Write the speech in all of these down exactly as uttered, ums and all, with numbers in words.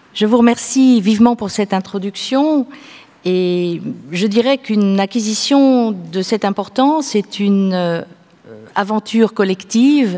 Je vous remercie vivement pour cette introduction et je dirais qu'une acquisition de cette importance est une euh, aventure collective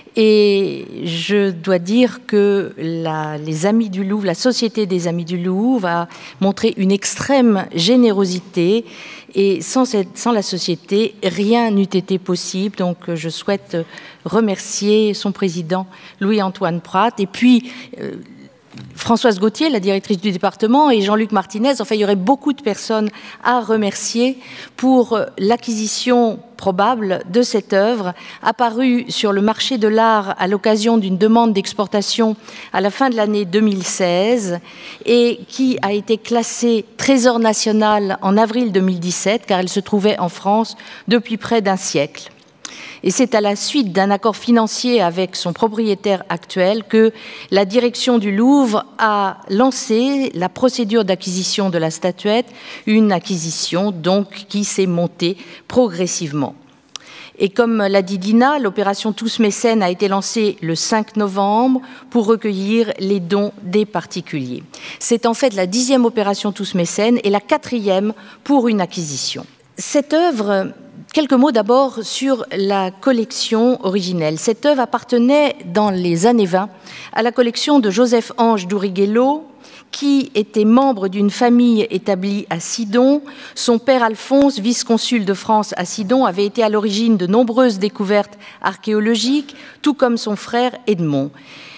et je dois dire que la, les Amis du Louvre, la Société des Amis du Louvre a montré une extrême générosité et sans, cette, sans la Société, rien n'eût été possible. Donc je souhaite remercier son président Louis-Antoine Prat et puis euh, Françoise Gauthier, la directrice du département, et Jean-Luc Martinez. Enfin, il y aurait beaucoup de personnes à remercier pour l'acquisition probable de cette œuvre, apparue sur le marché de l'art à l'occasion d'une demande d'exportation à la fin de l'année deux mille seize et qui a été classée Trésor national en avril deux mille dix-sept, car elle se trouvait en France depuis près d'un siècle. Et c'est à la suite d'un accord financier avec son propriétaire actuel que la direction du Louvre a lancé la procédure d'acquisition de la statuette, une acquisition donc qui s'est montée progressivement. Et comme l'a dit Dina, l'opération Tous Mécènes a été lancée le cinq novembre pour recueillir les dons des particuliers. C'est en fait la dixième opération Tous Mécènes et la quatrième pour une acquisition. Cette œuvre... Quelques mots d'abord sur la collection originelle. Cette œuvre appartenait dans les années vingt à la collection de Joseph-Ange d'Ouriguello, qui était membre d'une famille établie à Sidon. Son père Alphonse, vice-consul de France à Sidon, avait été à l'origine de nombreuses découvertes archéologiques, tout comme son frère Edmond.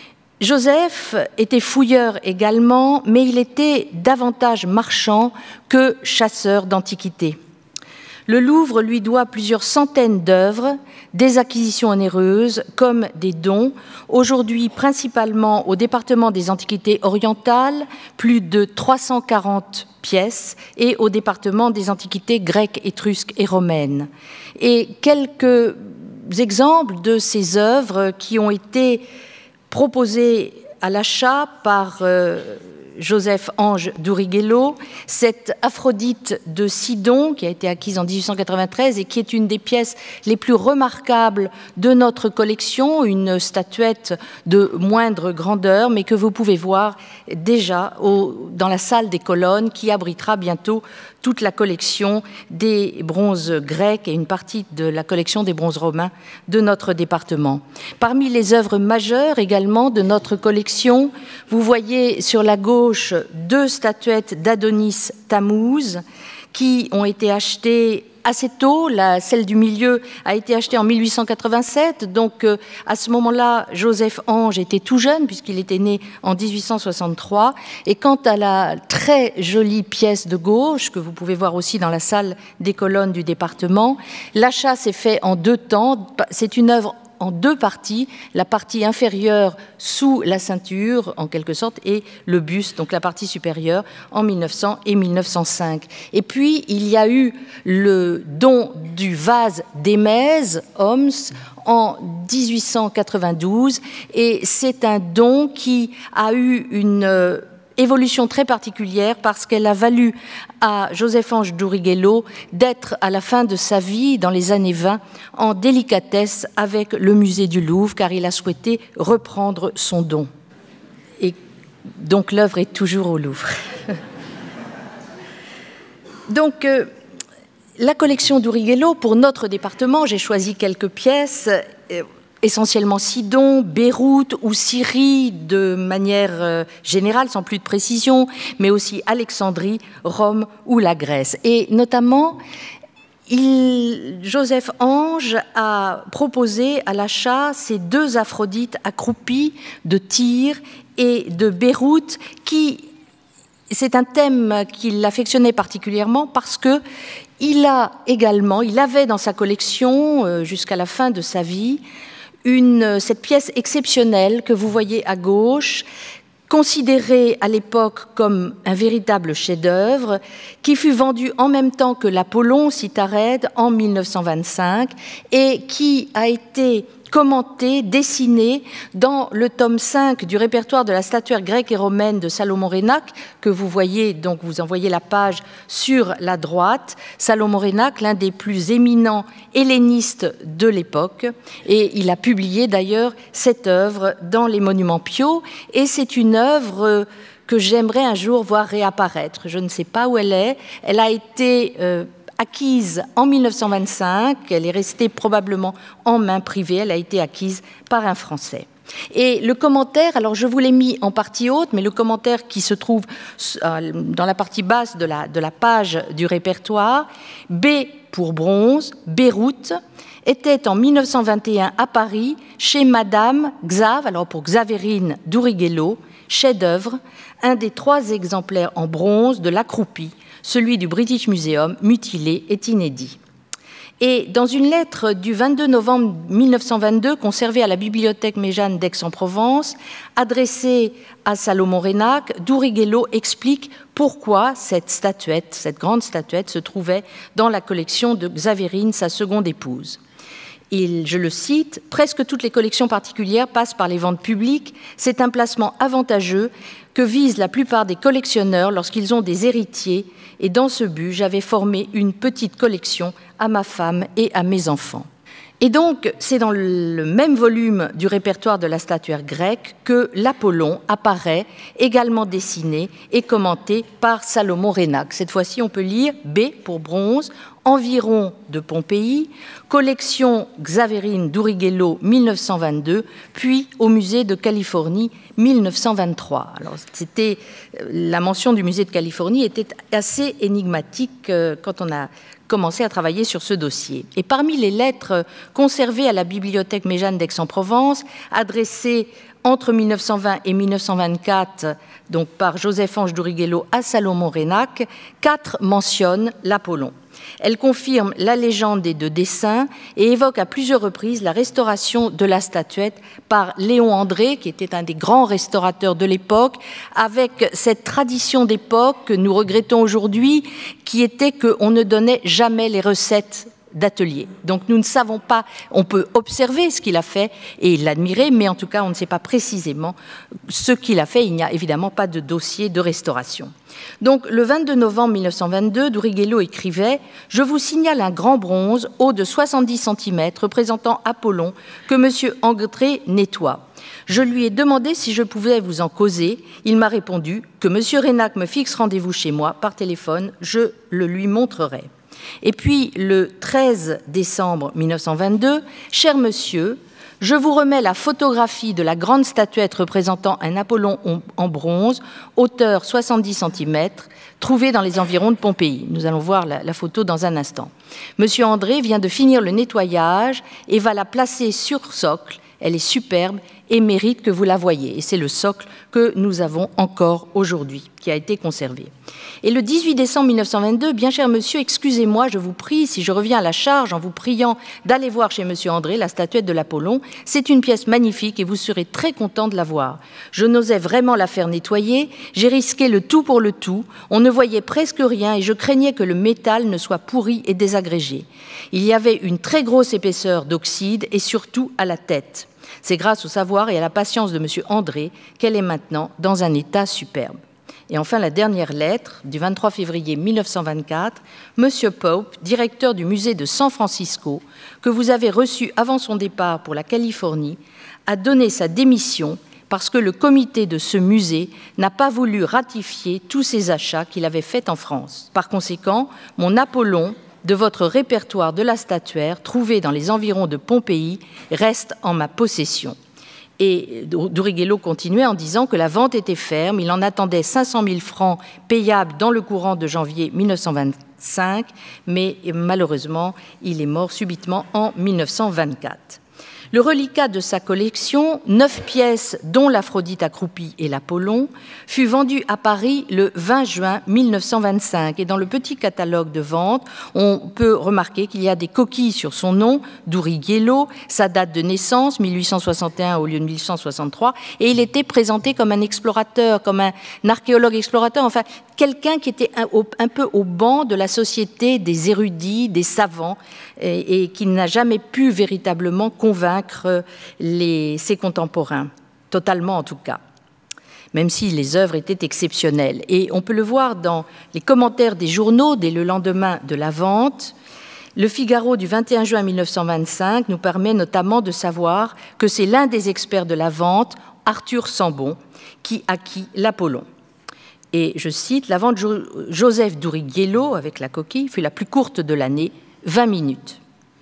Joseph était fouilleur également, mais il était davantage marchand que chasseur d'antiquités. Le Louvre lui doit plusieurs centaines d'œuvres, des acquisitions onéreuses comme des dons, aujourd'hui principalement au département des Antiquités orientales, plus de trois cent quarante pièces, et au département des Antiquités grecques, étrusques et romaines. Et quelques exemples de ces œuvres qui ont été proposées à l'achat par... Euh, Joseph-Ange d'Ouriguello, cette Aphrodite de Sidon qui a été acquise en mille huit cent quatre-vingt-treize et qui est une des pièces les plus remarquables de notre collection, une statuette de moindre grandeur, mais que vous pouvez voir déjà au, dans la salle des colonnes qui abritera bientôt toute la collection des bronzes grecs et une partie de la collection des bronzes romains de notre département. Parmi les œuvres majeures également de notre collection, vous voyez sur la gauche deux statuettes d'Adonis Tammuz qui ont été achetées assez tôt. La, celle du milieu a été achetée en mille huit cent quatre-vingt-sept, donc euh, à ce moment-là, Joseph-Ange était tout jeune puisqu'il était né en mille huit cent soixante-trois. Et quant à la très jolie pièce de gauche, que vous pouvez voir aussi dans la salle des colonnes du département, l'achat s'est fait en deux temps. C'est une œuvre en deux parties, la partie inférieure sous la ceinture, en quelque sorte, et le buste, donc la partie supérieure, en mille neuf cents et mille neuf cent cinq. Et puis, il y a eu le don du vase d'Émèse, Homs, en mille huit cent quatre-vingt-douze, et c'est un don qui a eu une évolution très particulière parce qu'elle a valu à Joseph-Ange d'Ouriguello d'être à la fin de sa vie, dans les années vingt, en délicatesse avec le musée du Louvre, car il a souhaité reprendre son don. Et donc l'œuvre est toujours au Louvre. Donc euh, la collection d'Ouriguello, pour notre département, j'ai choisi quelques pièces, euh, essentiellement Sidon, Beyrouth ou Syrie de manière euh, générale, sans plus de précision, mais aussi Alexandrie, Rome ou la Grèce. Et notamment, il, Joseph-Ange a proposé à l'achat ces deux Aphrodites accroupies de Tyr et de Beyrouth qui... C'est un thème qu'il affectionnait particulièrement parce que il a également, il avait dans sa collection, euh, jusqu'à la fin de sa vie, Une, cette pièce exceptionnelle que vous voyez à gauche, considérée à l'époque comme un véritable chef-d'œuvre, qui fut vendu en même temps que l'Apollon Citharède en mille neuf cent vingt-cinq et qui a été commenté, dessiné dans le tome cinq du répertoire de la statuaire grecque et romaine de Salomon Reynac, que vous voyez, donc vous en voyez la page sur la droite. Salomon Reynac, l'un des plus éminents hellénistes de l'époque, et il a publié d'ailleurs cette œuvre dans les Monuments Pio, et c'est une œuvre que j'aimerais un jour voir réapparaître. Je ne sais pas où elle est. Elle a été euh, acquise en mille neuf cent vingt-cinq. Elle est restée probablement en main privée. Elle a été acquise par un Français. Et le commentaire, alors je vous l'ai mis en partie haute, mais le commentaire qui se trouve dans la partie basse de la, de la page du répertoire, B pour bronze, Beyrouth, était en mille neuf cent vingt et un à Paris, chez Madame Xav, alors pour Xaverine d'Urighello, chef-d'œuvre, un des trois exemplaires en bronze de l'Accroupie, celui du British Museum, mutilé, est inédit. Et dans une lettre du vingt-deux novembre mille neuf cent vingt-deux, conservée à la bibliothèque Méjeanne d'Aix-en-Provence, adressée à Salomon Reynac, d'Urighello explique pourquoi cette statuette, cette grande statuette, se trouvait dans la collection de Xaverine, sa seconde épouse. Il, je le cite, « Presque toutes les collections particulières passent par les ventes publiques. C'est un placement avantageux que visent la plupart des collectionneurs lorsqu'ils ont des héritiers. Et dans ce but, j'avais formé une petite collection à ma femme et à mes enfants. » Et donc, c'est dans le même volume du répertoire de la statuaire grecque que l'Apollon apparaît, également dessiné et commenté par Salomon Reynac. Cette fois-ci, on peut lire B pour bronze, environ de Pompéi, collection Xaverine d'Urighello mille neuf cent vingt-deux, puis au musée de Californie mille neuf cent vingt-trois. Alors, c'était, la mention du musée de Californie était assez énigmatique quand on a commencé à travailler sur ce dossier. Et parmi les lettres conservées à la bibliothèque Méjeanne d'Aix-en-Provence, adressées entre mille neuf cent vingt et mille neuf cent vingt-quatre, donc par Joseph-Ange d'Urighello à Salomon Reynac, quatre mentionnent l'Apollon. Elle confirme la légende des deux dessins et évoque à plusieurs reprises la restauration de la statuette par Léon André, qui était un des grands restaurateurs de l'époque, avec cette tradition d'époque que nous regrettons aujourd'hui, qui était qu'on ne donnait jamais les recettes d'atelier. Donc nous ne savons pas, on peut observer ce qu'il a fait et l'admirer, mais en tout cas on ne sait pas précisément ce qu'il a fait. Il n'y a évidemment pas de dossier de restauration. Donc le vingt-deux novembre mille neuf cent vingt-deux, d'Urighello écrivait « Je vous signale un grand bronze haut de soixante-dix centimètres représentant Apollon que M. André nettoie. Je lui ai demandé si je pouvais vous en causer. Il m'a répondu que M. Reynac me fixe rendez-vous chez moi par téléphone. Je le lui montrerai. » Et puis, le treize décembre mille neuf cent vingt-deux, « Cher monsieur, je vous remets la photographie de la grande statuette représentant un Apollon en bronze, hauteur soixante-dix centimètres, trouvée dans les environs de Pompéi. » Nous allons voir la, la photo dans un instant. Monsieur André vient de finir le nettoyage et va la placer sur socle. Elle est superbe et mérite que vous la voyiez. Et c'est le socle que nous avons encore aujourd'hui, qui a été conservé. Et le dix-huit décembre mille neuf cent vingt-deux, « Bien cher monsieur, excusez-moi, je vous prie, si je reviens à la charge en vous priant d'aller voir chez monsieur André la statuette de l'Apollon. C'est une pièce magnifique et vous serez très content de la voir. Je n'osais vraiment la faire nettoyer, j'ai risqué le tout pour le tout, on ne voyait presque rien et je craignais que le métal ne soit pourri et désagrégé. Il y avait une très grosse épaisseur d'oxyde et surtout à la tête. C'est grâce au savoir et à la patience de monsieur André qu'elle est maintenant dans un état superbe. » Et enfin, la dernière lettre du vingt-trois février mille neuf cent vingt-quatre, « Monsieur Pope, directeur du musée de San Francisco, que vous avez reçu avant son départ pour la Californie, a donné sa démission parce que le comité de ce musée n'a pas voulu ratifier tous ses achats qu'il avait faits en France. Par conséquent, mon Apollon de votre répertoire de la statuaire, trouvé dans les environs de Pompéi, reste en ma possession. » Et d'Urighello continuait en disant que la vente était ferme, il en attendait cinq cent mille francs payables dans le courant de janvier mille neuf cent vingt-cinq, mais malheureusement, il est mort subitement en mille neuf cent vingt-quatre. Le reliquat de sa collection, neuf pièces dont l'Aphrodite accroupie et l'Apollon, fut vendu à Paris le vingt juin mille neuf cent vingt-cinq. Et dans le petit catalogue de vente, on peut remarquer qu'il y a des coquilles sur son nom, d'Urighello, sa date de naissance, mille huit cent soixante et un au lieu de mille huit cent soixante-trois, et il était présenté comme un explorateur, comme un archéologue explorateur, enfin quelqu'un qui était un, un peu au banc de la société des érudits, des savants, et, et qui n'a jamais pu véritablement convaincre Les, ses contemporains, totalement en tout cas, même si les œuvres étaient exceptionnelles. Et on peut le voir dans les commentaires des journaux dès le lendemain de la vente. Le Figaro du vingt et un juin mille neuf cent vingt-cinq nous permet notamment de savoir que c'est l'un des experts de la vente, Arthur Sambon, qui acquit l'Apollon. Et je cite, « La vente Jo- Joseph d'Uriguielo, avec la coquille, fut la plus courte de l'année, vingt minutes. »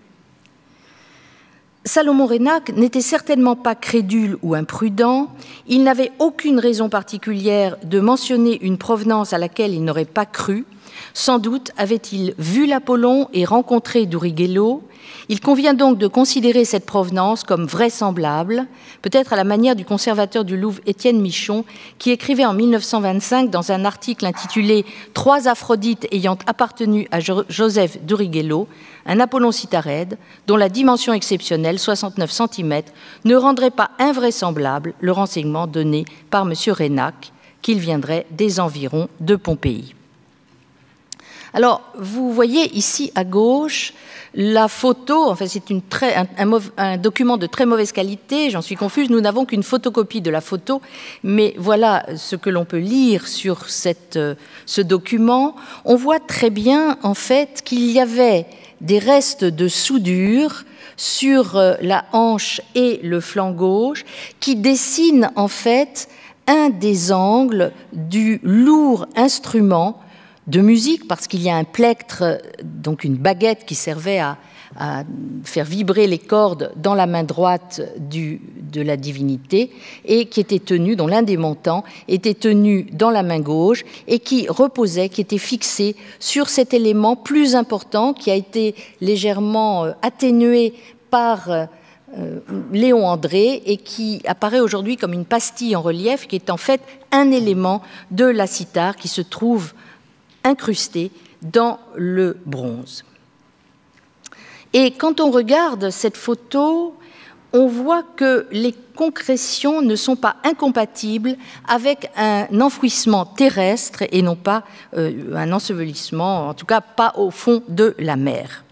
Salomon Reynac n'était certainement pas crédule ou imprudent. Il n'avait aucune raison particulière de mentionner une provenance à laquelle il n'aurait pas cru. Sans doute avait-il vu l'Apollon et rencontré d'Uriguielo. Il convient donc de considérer cette provenance comme vraisemblable, peut-être à la manière du conservateur du Louvre Étienne Michon, qui écrivait en mille neuf cent vingt-cinq dans un article intitulé « Trois Aphrodites ayant appartenu à Jo- Joseph d'Uriguielo, un Apollon Cytharède, dont la dimension exceptionnelle, soixante-neuf centimètres, ne rendrait pas invraisemblable le renseignement donné par M. Reynac, qu'il viendrait des environs de Pompéi. » Alors, vous voyez ici à gauche la photo, enfin c'est une très, un, un, un document de très mauvaise qualité, j'en suis confuse, nous n'avons qu'une photocopie de la photo, mais voilà ce que l'on peut lire sur cette, ce document. On voit très bien en fait qu'il y avait des restes de soudure sur la hanche et le flanc gauche qui dessinent en fait un des angles du lourd instrument de musique, parce qu'il y a un plectre, donc une baguette qui servait à, à faire vibrer les cordes dans la main droite du, de la divinité, et qui était tenu, dont l'un des montants était tenu dans la main gauche, et qui reposait, qui était fixé sur cet élément plus important, qui a été légèrement atténué par Euh, Léon André, et qui apparaît aujourd'hui comme une pastille en relief, qui est en fait un élément de la cithare qui se trouve incrusté dans le bronze. Et quand on regarde cette photo, on voit que les concrétions ne sont pas incompatibles avec un enfouissement terrestre et non pas euh, un ensevelissement, en tout cas pas au fond de la mer.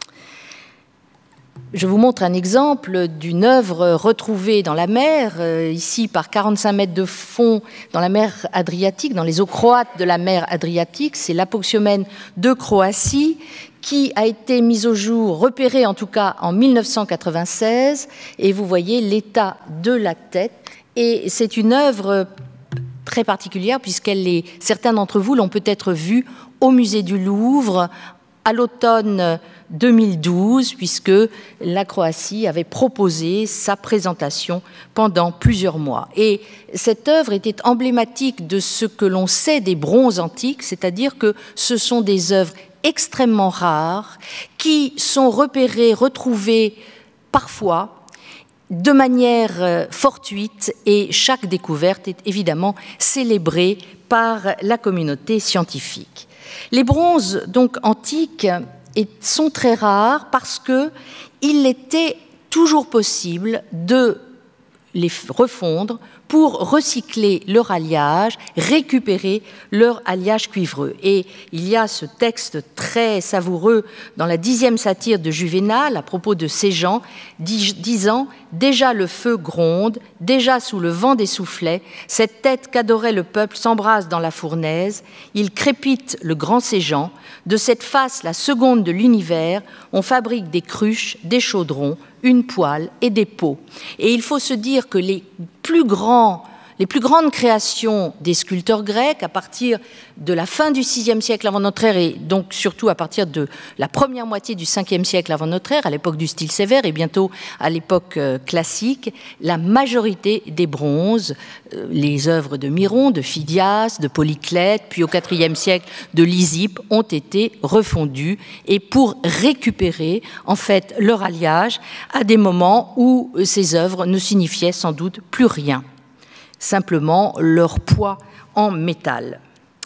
Je vous montre un exemple d'une œuvre retrouvée dans la mer, euh, ici par quarante-cinq mètres de fond dans la mer Adriatique, dans les eaux croates de la mer Adriatique. C'est l'Apoxiomène de Croatie qui a été mise au jour, repérée en tout cas en mille neuf cent quatre-vingt-seize. Et vous voyez l'état de la tête. Et c'est une œuvre très particulière puisqu'elle est, certains d'entre vous l'ont peut-être vue au musée du Louvre à l'automne deux mille douze, puisque la Croatie avait proposé sa présentation pendant plusieurs mois. Et cette œuvre était emblématique de ce que l'on sait des bronzes antiques, c'est-à-dire que ce sont des œuvres extrêmement rares qui sont repérées, retrouvées parfois de manière fortuite, et chaque découverte est évidemment célébrée par la communauté scientifique. Les bronzes donc antiques sont très rares parce qu'il était toujours possible de les refondre pour recycler leur alliage, récupérer leur alliage cuivreux. Et il y a ce texte très savoureux dans la dixième satire de Juvénal à propos de ces gens, disant « Déjà le feu gronde, déjà sous le vent des soufflets, cette tête qu'adorait le peuple s'embrase dans la fournaise, il crépite le grand Séjan, de cette face la seconde de l'univers, on fabrique des cruches, des chaudrons, une poêle et des pots. » Et il faut se dire que les plus grands, les plus grandes créations des sculpteurs grecs, à partir de la fin du sixième siècle avant notre ère, et donc surtout à partir de la première moitié du cinquième siècle avant notre ère, à l'époque du style sévère et bientôt à l'époque classique, la majorité des bronzes, les œuvres de Myron, de Phidias, de Polyclète, puis au quatrième siècle de Lysippe, ont été refondues, et pour récupérer en fait leur alliage à des moments où ces œuvres ne signifiaient sans doute plus rien, simplement leur poids en métal.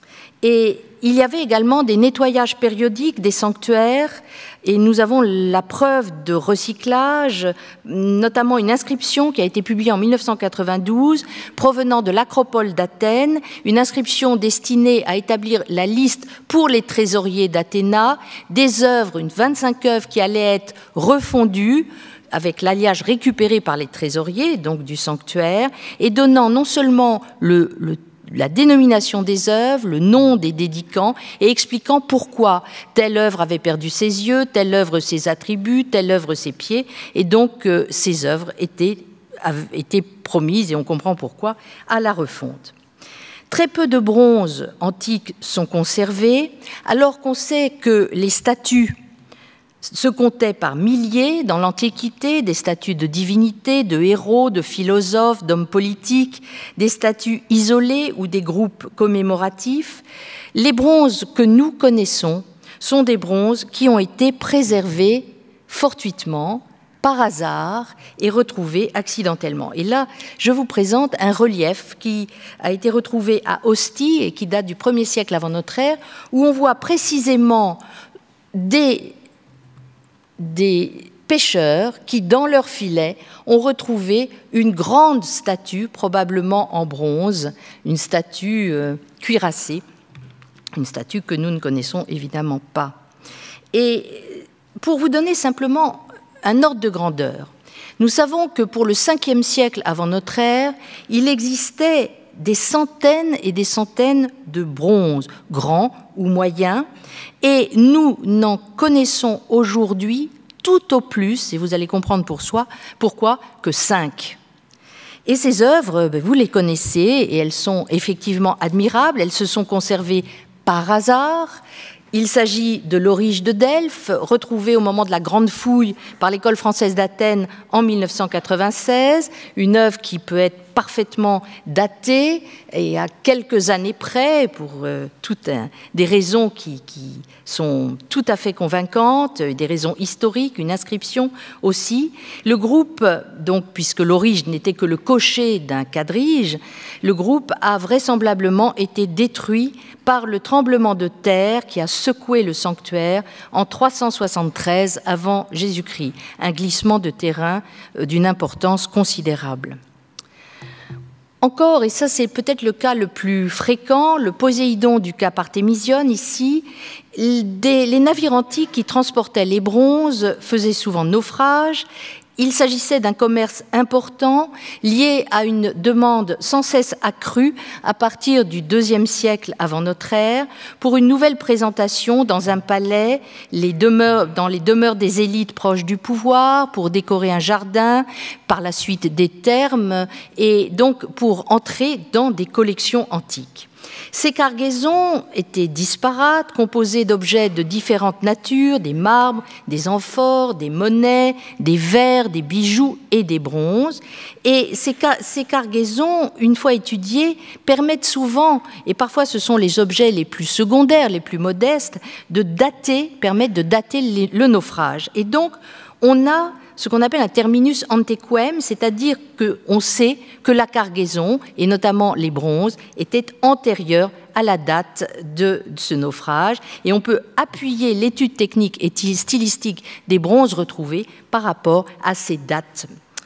Et il y avait également des nettoyages périodiques des sanctuaires, et nous avons la preuve de recyclage, notamment une inscription qui a été publiée en mille neuf cent quatre-vingt-douze, provenant de l'acropole d'Athènes, une inscription destinée à établir la liste pour les trésoriers d'Athéna, des œuvres, une vingt-cinq œuvres qui allaient être refondues, avec l'alliage récupéré par les trésoriers, donc du sanctuaire, et donnant non seulement le, le la dénomination des œuvres, le nom des dédicants, et expliquant pourquoi telle œuvre avait perdu ses yeux, telle œuvre ses attributs, telle œuvre ses pieds, et donc euh, ces œuvres étaient, étaient promises, et on comprend pourquoi, à la refonte. Très peu de bronzes antiques sont conservés, alors qu'on sait que les statues se comptaient par milliers dans l'Antiquité, des statues de divinités, de héros, de philosophes, d'hommes politiques, des statues isolées ou des groupes commémoratifs. Les bronzes que nous connaissons sont des bronzes qui ont été préservés fortuitement, par hasard, et retrouvés accidentellement. Et là, je vous présente un relief qui a été retrouvé à Ostie et qui date du premier siècle avant notre ère, où on voit précisément des, des pêcheurs qui, dans leur filet, ont retrouvé une grande statue, probablement en bronze, une statue euh, cuirassée, une statue que nous ne connaissons évidemment pas. Et pour vous donner simplement un ordre de grandeur, nous savons que pour le cinquième siècle avant notre ère, il existait des centaines et des centaines de bronzes, grands ou moyens, et nous n'en connaissons aujourd'hui tout au plus, et vous allez comprendre pour soi, pourquoi, que cinq. Et ces œuvres, vous les connaissez, et elles sont effectivement admirables, elles se sont conservées par hasard. Il s'agit de l'Aurige de Delphes, retrouvée au moment de la grande fouille par l'École française d'Athènes en mille neuf cent quatre-vingt-seize, une œuvre qui peut être parfaitement datée et à quelques années près, pour euh, toutes hein, des raisons qui, qui sont tout à fait convaincantes, des raisons historiques, une inscription aussi. Le groupe, donc, puisque l'Aurige n'était que le cocher d'un quadrige, le groupe a vraisemblablement été détruit par le tremblement de terre qui a secoué le sanctuaire en trois cent soixante-treize avant Jésus-Christ, un glissement de terrain d'une importance considérable. Encore, et ça c'est peut-être le cas le plus fréquent, le Poséidon du cap Artémision ici, des, les navires antiques qui transportaient les bronzes faisaient souvent naufrage. Il s'agissait d'un commerce important lié à une demande sans cesse accrue à partir du deuxième siècle avant notre ère pour une nouvelle présentation dans un palais, les demeures, dans les demeures des élites proches du pouvoir, pour décorer un jardin, par la suite des thermes, et donc pour entrer dans des collections antiques. Ces cargaisons étaient disparates, composées d'objets de différentes natures, des marbres, des amphores, des monnaies, des verres, des bijoux et des bronzes. Et ces, ces cargaisons, une fois étudiées, permettent souvent, et parfois ce sont les objets les plus secondaires, les plus modestes, de dater, permettent de dater les, le naufrage. Et donc, on a ce qu'on appelle un terminus antequem, c'est-à-dire qu'on sait que la cargaison, et notamment les bronzes, étaient antérieures à la date de ce naufrage, et on peut appuyer l'étude technique et stylistique des bronzes retrouvés par rapport à ces dates.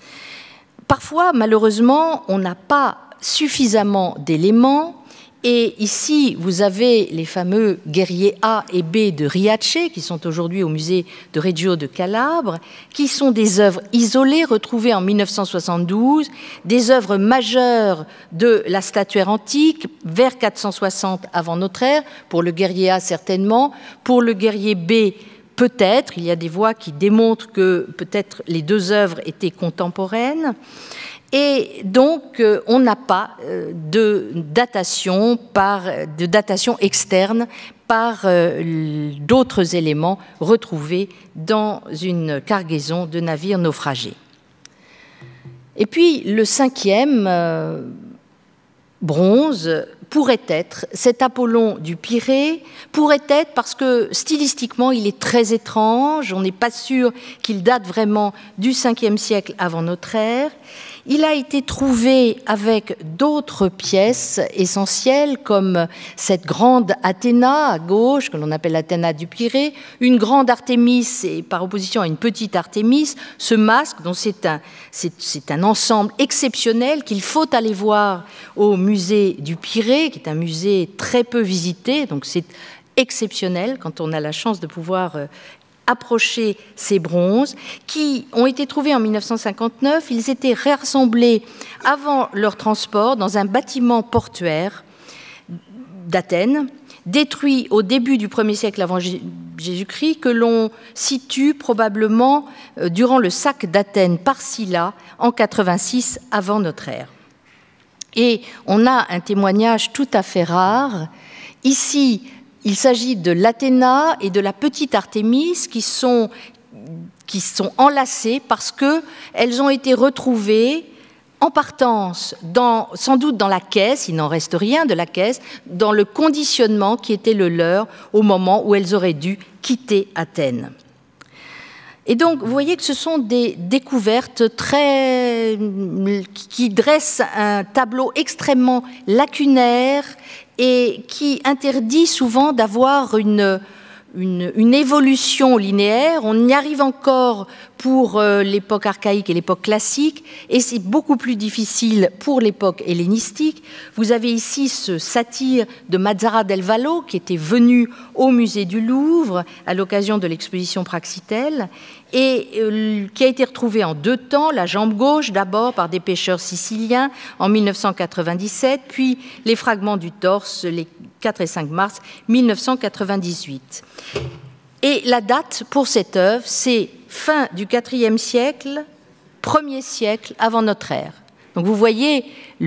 Parfois, malheureusement, on n'a pas suffisamment d'éléments. Et ici, vous avez les fameux guerriers A et B de Riace, qui sont aujourd'hui au musée de Reggio de Calabre, qui sont des œuvres isolées retrouvées en mille neuf cent soixante-douze, des œuvres majeures de la statuaire antique, vers quatre cent soixante avant notre ère, pour le guerrier A certainement, pour le guerrier B peut-être, il y a des voix qui démontrent que peut-être les deux œuvres étaient contemporaines. Et donc, on n'a pas de datation, par, de datation externe par euh, d'autres éléments retrouvés dans une cargaison de navires naufragés. Et puis, le cinquième euh, bronze pourrait être cet Apollon du Pirée, pourrait être parce que stylistiquement il est très étrange, on n'est pas sûr qu'il date vraiment du cinquième siècle avant notre ère. Il a été trouvé avec d'autres pièces essentielles comme cette grande Athéna à gauche, que l'on appelle Athéna du Pirée, une grande Artémis et par opposition à une petite Artémis, ce masque dont c'est un, c'est, c'est un ensemble exceptionnel qu'il faut aller voir au musée du Pirée, qui est un musée très peu visité, donc c'est exceptionnel quand on a la chance de pouvoir approcher ces bronzes, qui ont été trouvés en mille neuf cent cinquante-neuf. Ils étaient rassemblés avant leur transport dans un bâtiment portuaire d'Athènes, détruit au début du premier siècle avant Jésus-Christ, que l'on situe probablement durant le sac d'Athènes par Sylla en quatre-vingt-six avant notre ère. Et on a un témoignage tout à fait rare. Ici, il s'agit de l'Athéna et de la petite Artémis qui sont, qui sont enlacées parce qu'elles ont été retrouvées en partance, dans, sans doute dans la caisse, il n'en reste rien de la caisse, dans le conditionnement qui était le leur au moment où elles auraient dû quitter Athènes. Et donc, vous voyez que ce sont des découvertes très, qui dressent un tableau extrêmement lacunaire et qui interdit souvent d'avoir une, une, une évolution linéaire. On y arrive encore pour l'époque archaïque et l'époque classique, et c'est beaucoup plus difficile pour l'époque hellénistique. Vous avez ici ce satyre de Mazara del Vallo qui était venu au musée du Louvre à l'occasion de l'exposition Praxitèle, et euh, qui a été retrouvé en deux temps, la jambe gauche d'abord par des pêcheurs siciliens en mille neuf cent quatre-vingt-dix-sept, puis les fragments du torse les quatre et cinq mars mille neuf cent quatre-vingt-dix-huit. Et la date pour cette œuvre, c'est fin du quatrième siècle, premier siècle avant notre ère. Donc vous voyez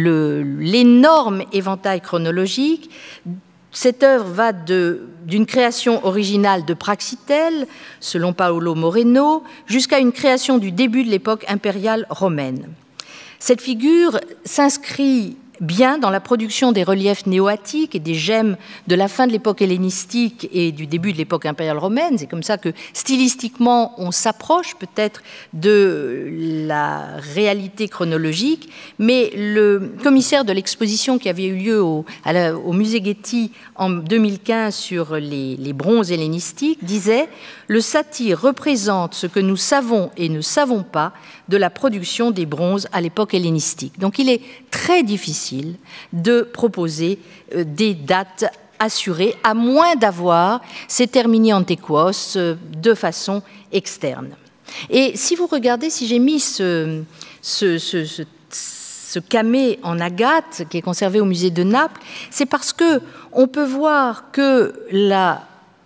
l'énorme éventail chronologique. Cette œuvre va d'une création originale de Praxitèle, selon Paolo Moreno, jusqu'à une création du début de l'époque impériale romaine. Cette figure s'inscrit bien dans la production des reliefs néo-attiques et des gemmes de la fin de l'époque hellénistique et du début de l'époque impériale romaine. C'est comme ça que stylistiquement on s'approche peut-être de la réalité chronologique, mais le commissaire de l'exposition qui avait eu lieu au, à la, au musée Getty en deux mille quinze sur les, les bronzes hellénistiques disait « Le satyre représente ce que nous savons et ne savons pas de la production des bronzes à l'époque hellénistique ». Donc il est très difficile de proposer des dates assurées, à moins d'avoir ces termini antiquos de façon externe. Et si vous regardez, si j'ai mis ce, ce, ce, ce, ce camée en agate qui est conservé au musée de Naples, c'est parce qu'on peut voir que la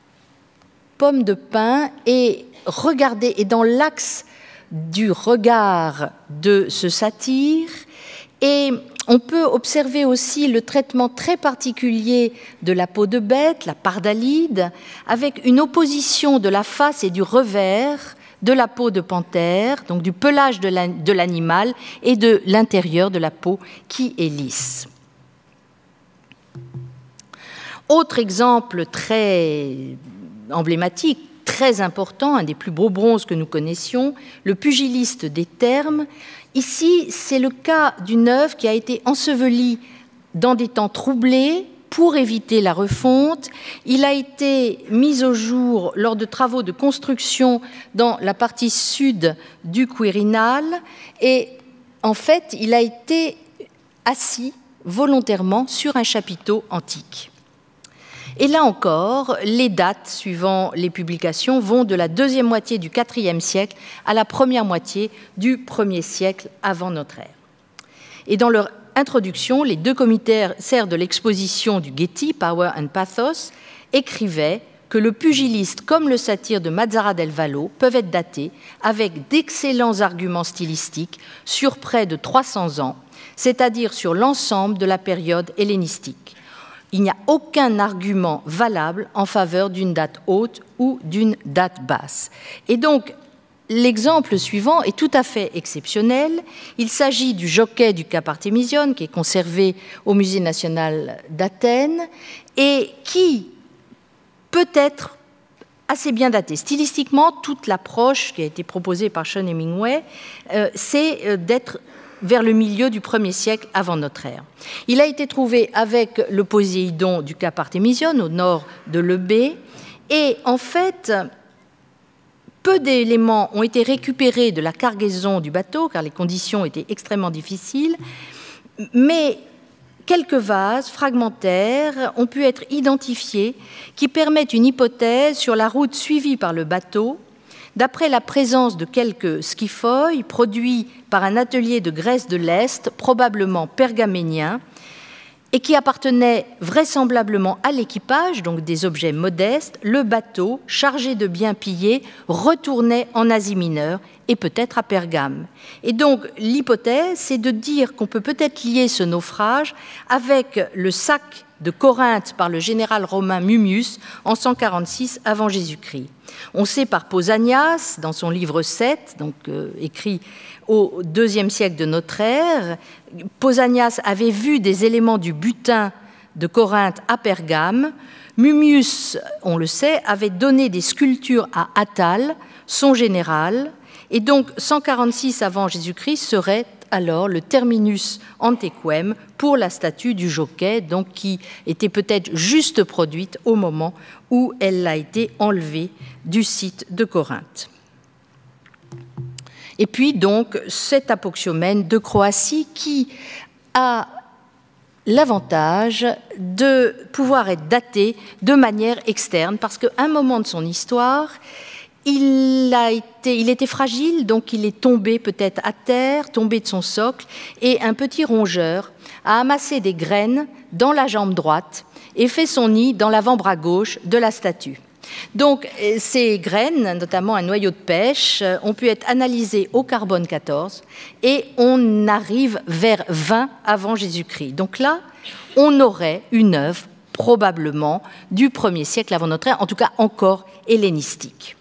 pomme de pin est regardée, est dans l'axe du regard de ce satyre, et on peut observer aussi le traitement très particulier de la peau de bête, la pardalide, avec une opposition de la face et du revers de la peau de panthère, donc du pelage de l'animal et de l'intérieur de la peau qui est lisse. Autre exemple très emblématique, très important, un des plus beaux bronzes que nous connaissions, le pugiliste des Thermes. Ici, c'est le cas d'une œuvre qui a été ensevelie dans des temps troublés pour éviter la refonte. Il a été mis au jour lors de travaux de construction dans la partie sud du Quirinal et en fait, il a été assis volontairement sur un chapiteau antique. Et là encore, les dates, suivant les publications, vont de la deuxième moitié du quatrième siècle à la première moitié du premier siècle avant notre ère. Et dans leur introduction, les deux commissaires de l'exposition du Getty, Power and Pathos, écrivaient que le pugiliste comme le satyre de Mazara del Vallo peuvent être datés avec d'excellents arguments stylistiques sur près de trois cents ans, c'est-à-dire sur l'ensemble de la période hellénistique. Il n'y a aucun argument valable en faveur d'une date haute ou d'une date basse. Et donc, l'exemple suivant est tout à fait exceptionnel. Il s'agit du jockey du Cap Artémision, qui est conservé au Musée national d'Athènes, et qui peut être assez bien daté. Stylistiquement, toute l'approche qui a été proposée par Sean Hemingway, euh, c'est d'être vers le milieu du premier siècle avant notre ère. Il a été trouvé avec le Poséidon du Cap Artémision, au nord de Lebé, et en fait, peu d'éléments ont été récupérés de la cargaison du bateau, car les conditions étaient extrêmement difficiles, mais quelques vases fragmentaires ont pu être identifiés qui permettent une hypothèse sur la route suivie par le bateau, d'après la présence de quelques skyphoïs produits par un atelier de Grèce de l'Est, probablement pergaménien, et qui appartenaient vraisemblablement à l'équipage, donc des objets modestes, le bateau, chargé de biens pillés, retournait en Asie mineure et peut-être à Pergame. Et donc l'hypothèse, c'est de dire qu'on peut peut-être lier ce naufrage avec le sac de Corinthe par le général romain Mummius en cent quarante-six avant Jésus-Christ. On sait par Pausanias, dans son livre sept, donc euh, écrit au deuxième siècle de notre ère, Pausanias avait vu des éléments du butin de Corinthe à Pergame. Mummius, on le sait, avait donné des sculptures à Attale, son général, et donc cent quarante-six avant Jésus-Christ serait alors le terminus antequem pour la statue du jockey, donc qui était peut-être juste produite au moment où elle a été enlevée du site de Corinthe. Et puis donc cet apoxiomène de Croatie qui a l'avantage de pouvoir être daté de manière externe, parce qu'à un moment de son histoire, il, a été, il était fragile, donc il est tombé peut-être à terre, tombé de son socle, et un petit rongeur a amassé des graines dans la jambe droite et fait son nid dans l'avant-bras gauche de la statue. Donc ces graines, notamment un noyau de pêche, ont pu être analysées au carbone quatorze et on arrive vers vingt avant Jésus-Christ. Donc là, on aurait une œuvre probablement du premier siècle avant notre ère, en tout cas encore hellénistique.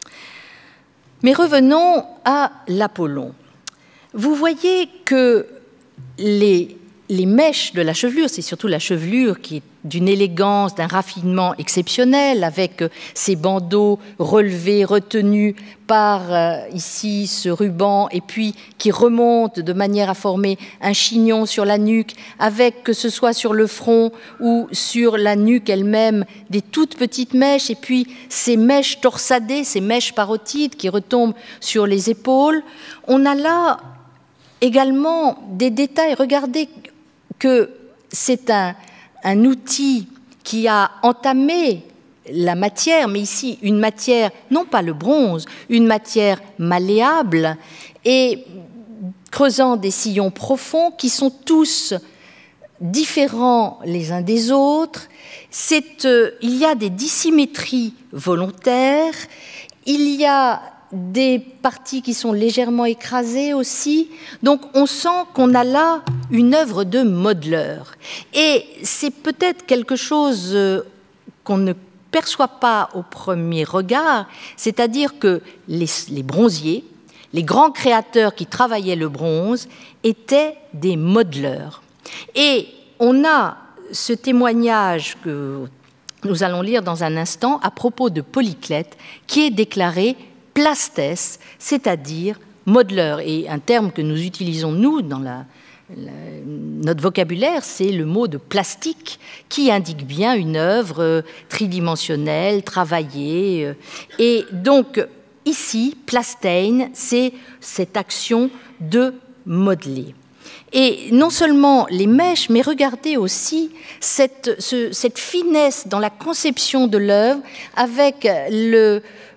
Mais revenons à l'Apollon. Vous voyez que les, les mèches de la chevelure, c'est surtout la chevelure qui est d'une élégance, d'un raffinement exceptionnel, avec ces bandeaux relevés, retenus par euh, ici ce ruban, et puis qui remontent de manière à former un chignon sur la nuque, avec, que ce soit sur le front ou sur la nuque elle-même, des toutes petites mèches, et puis ces mèches torsadées, ces mèches parotides qui retombent sur les épaules. On a là également des détails. Regardez que c'est un un outil qui a entamé la matière, mais ici une matière, non pas le bronze, une matière malléable, et creusant des sillons profonds qui sont tous différents les uns des autres. C'est, euh, il y a des dissymétries volontaires, il y a des parties qui sont légèrement écrasées aussi. Donc on sent qu'on a là une œuvre de modeleur. Et c'est peut-être quelque chose qu'on ne perçoit pas au premier regard, c'est-à-dire que les, les bronziers, les grands créateurs qui travaillaient le bronze, étaient des modeleurs. Et on a ce témoignage que nous allons lire dans un instant à propos de Polyclète, qui est déclaré plastès, c'est-à-dire modeleur. Et un terme que nous utilisons, nous, dans la, la, notre vocabulaire, c'est le mot de plastique, qui indique bien une œuvre tridimensionnelle, travaillée. Et donc, ici, plastein, c'est cette action de modeler. Et non seulement les mèches, mais regardez aussi cette, ce, cette finesse dans la conception de l'œuvre avec le...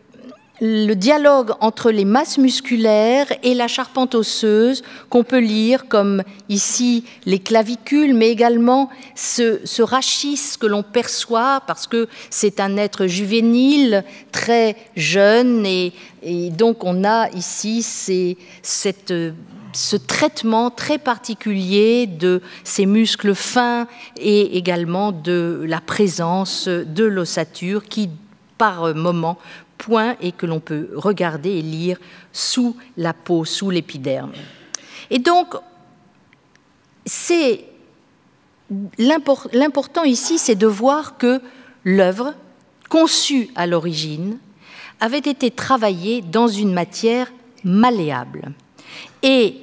le dialogue entre les masses musculaires et la charpente osseuse qu'on peut lire comme ici les clavicules, mais également ce, ce rachis que l'on perçoit parce que c'est un être juvénile, très jeune, et, et donc on a ici ces, cette, ce traitement très particulier de ces muscles fins et également de la présence de l'ossature qui, par moment, point et que l'on peut regarder et lire sous la peau, sous l'épiderme. Et donc, c'est l'important ici, c'est de voir que l'œuvre, conçue à l'origine, avait été travaillée dans une matière malléable. Et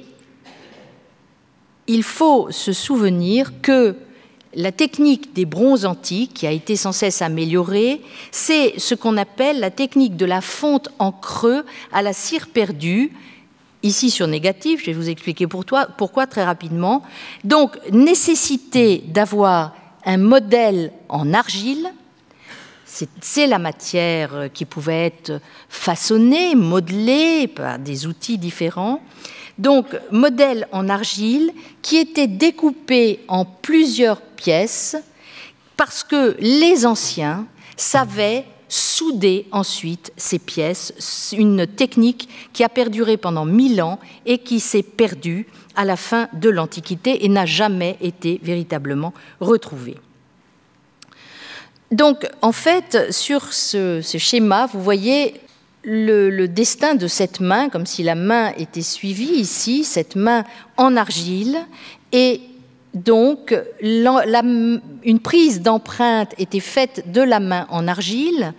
il faut se souvenir que la technique des bronzes antiques, qui a été sans cesse améliorée, c'est ce qu'on appelle la technique de la fonte en creux à la cire perdue, ici sur négatif, je vais vous expliquer pour toi, pourquoi très rapidement. Donc, nécessité d'avoir un modèle en argile, c'est la matière qui pouvait être façonnée, modelée par des outils différents. Donc, modèle en argile qui était découpé en plusieurs pièces parce que les anciens savaient souder ensuite ces pièces, une technique qui a perduré pendant mille ans et qui s'est perdue à la fin de l'Antiquité et n'a jamais été véritablement retrouvée. Donc, en fait, sur ce, ce schéma, vous voyez le, le destin de cette main, comme si la main était suivie ici, cette main en argile, et donc la, la, une prise d'empreinte était faite de la main en argile,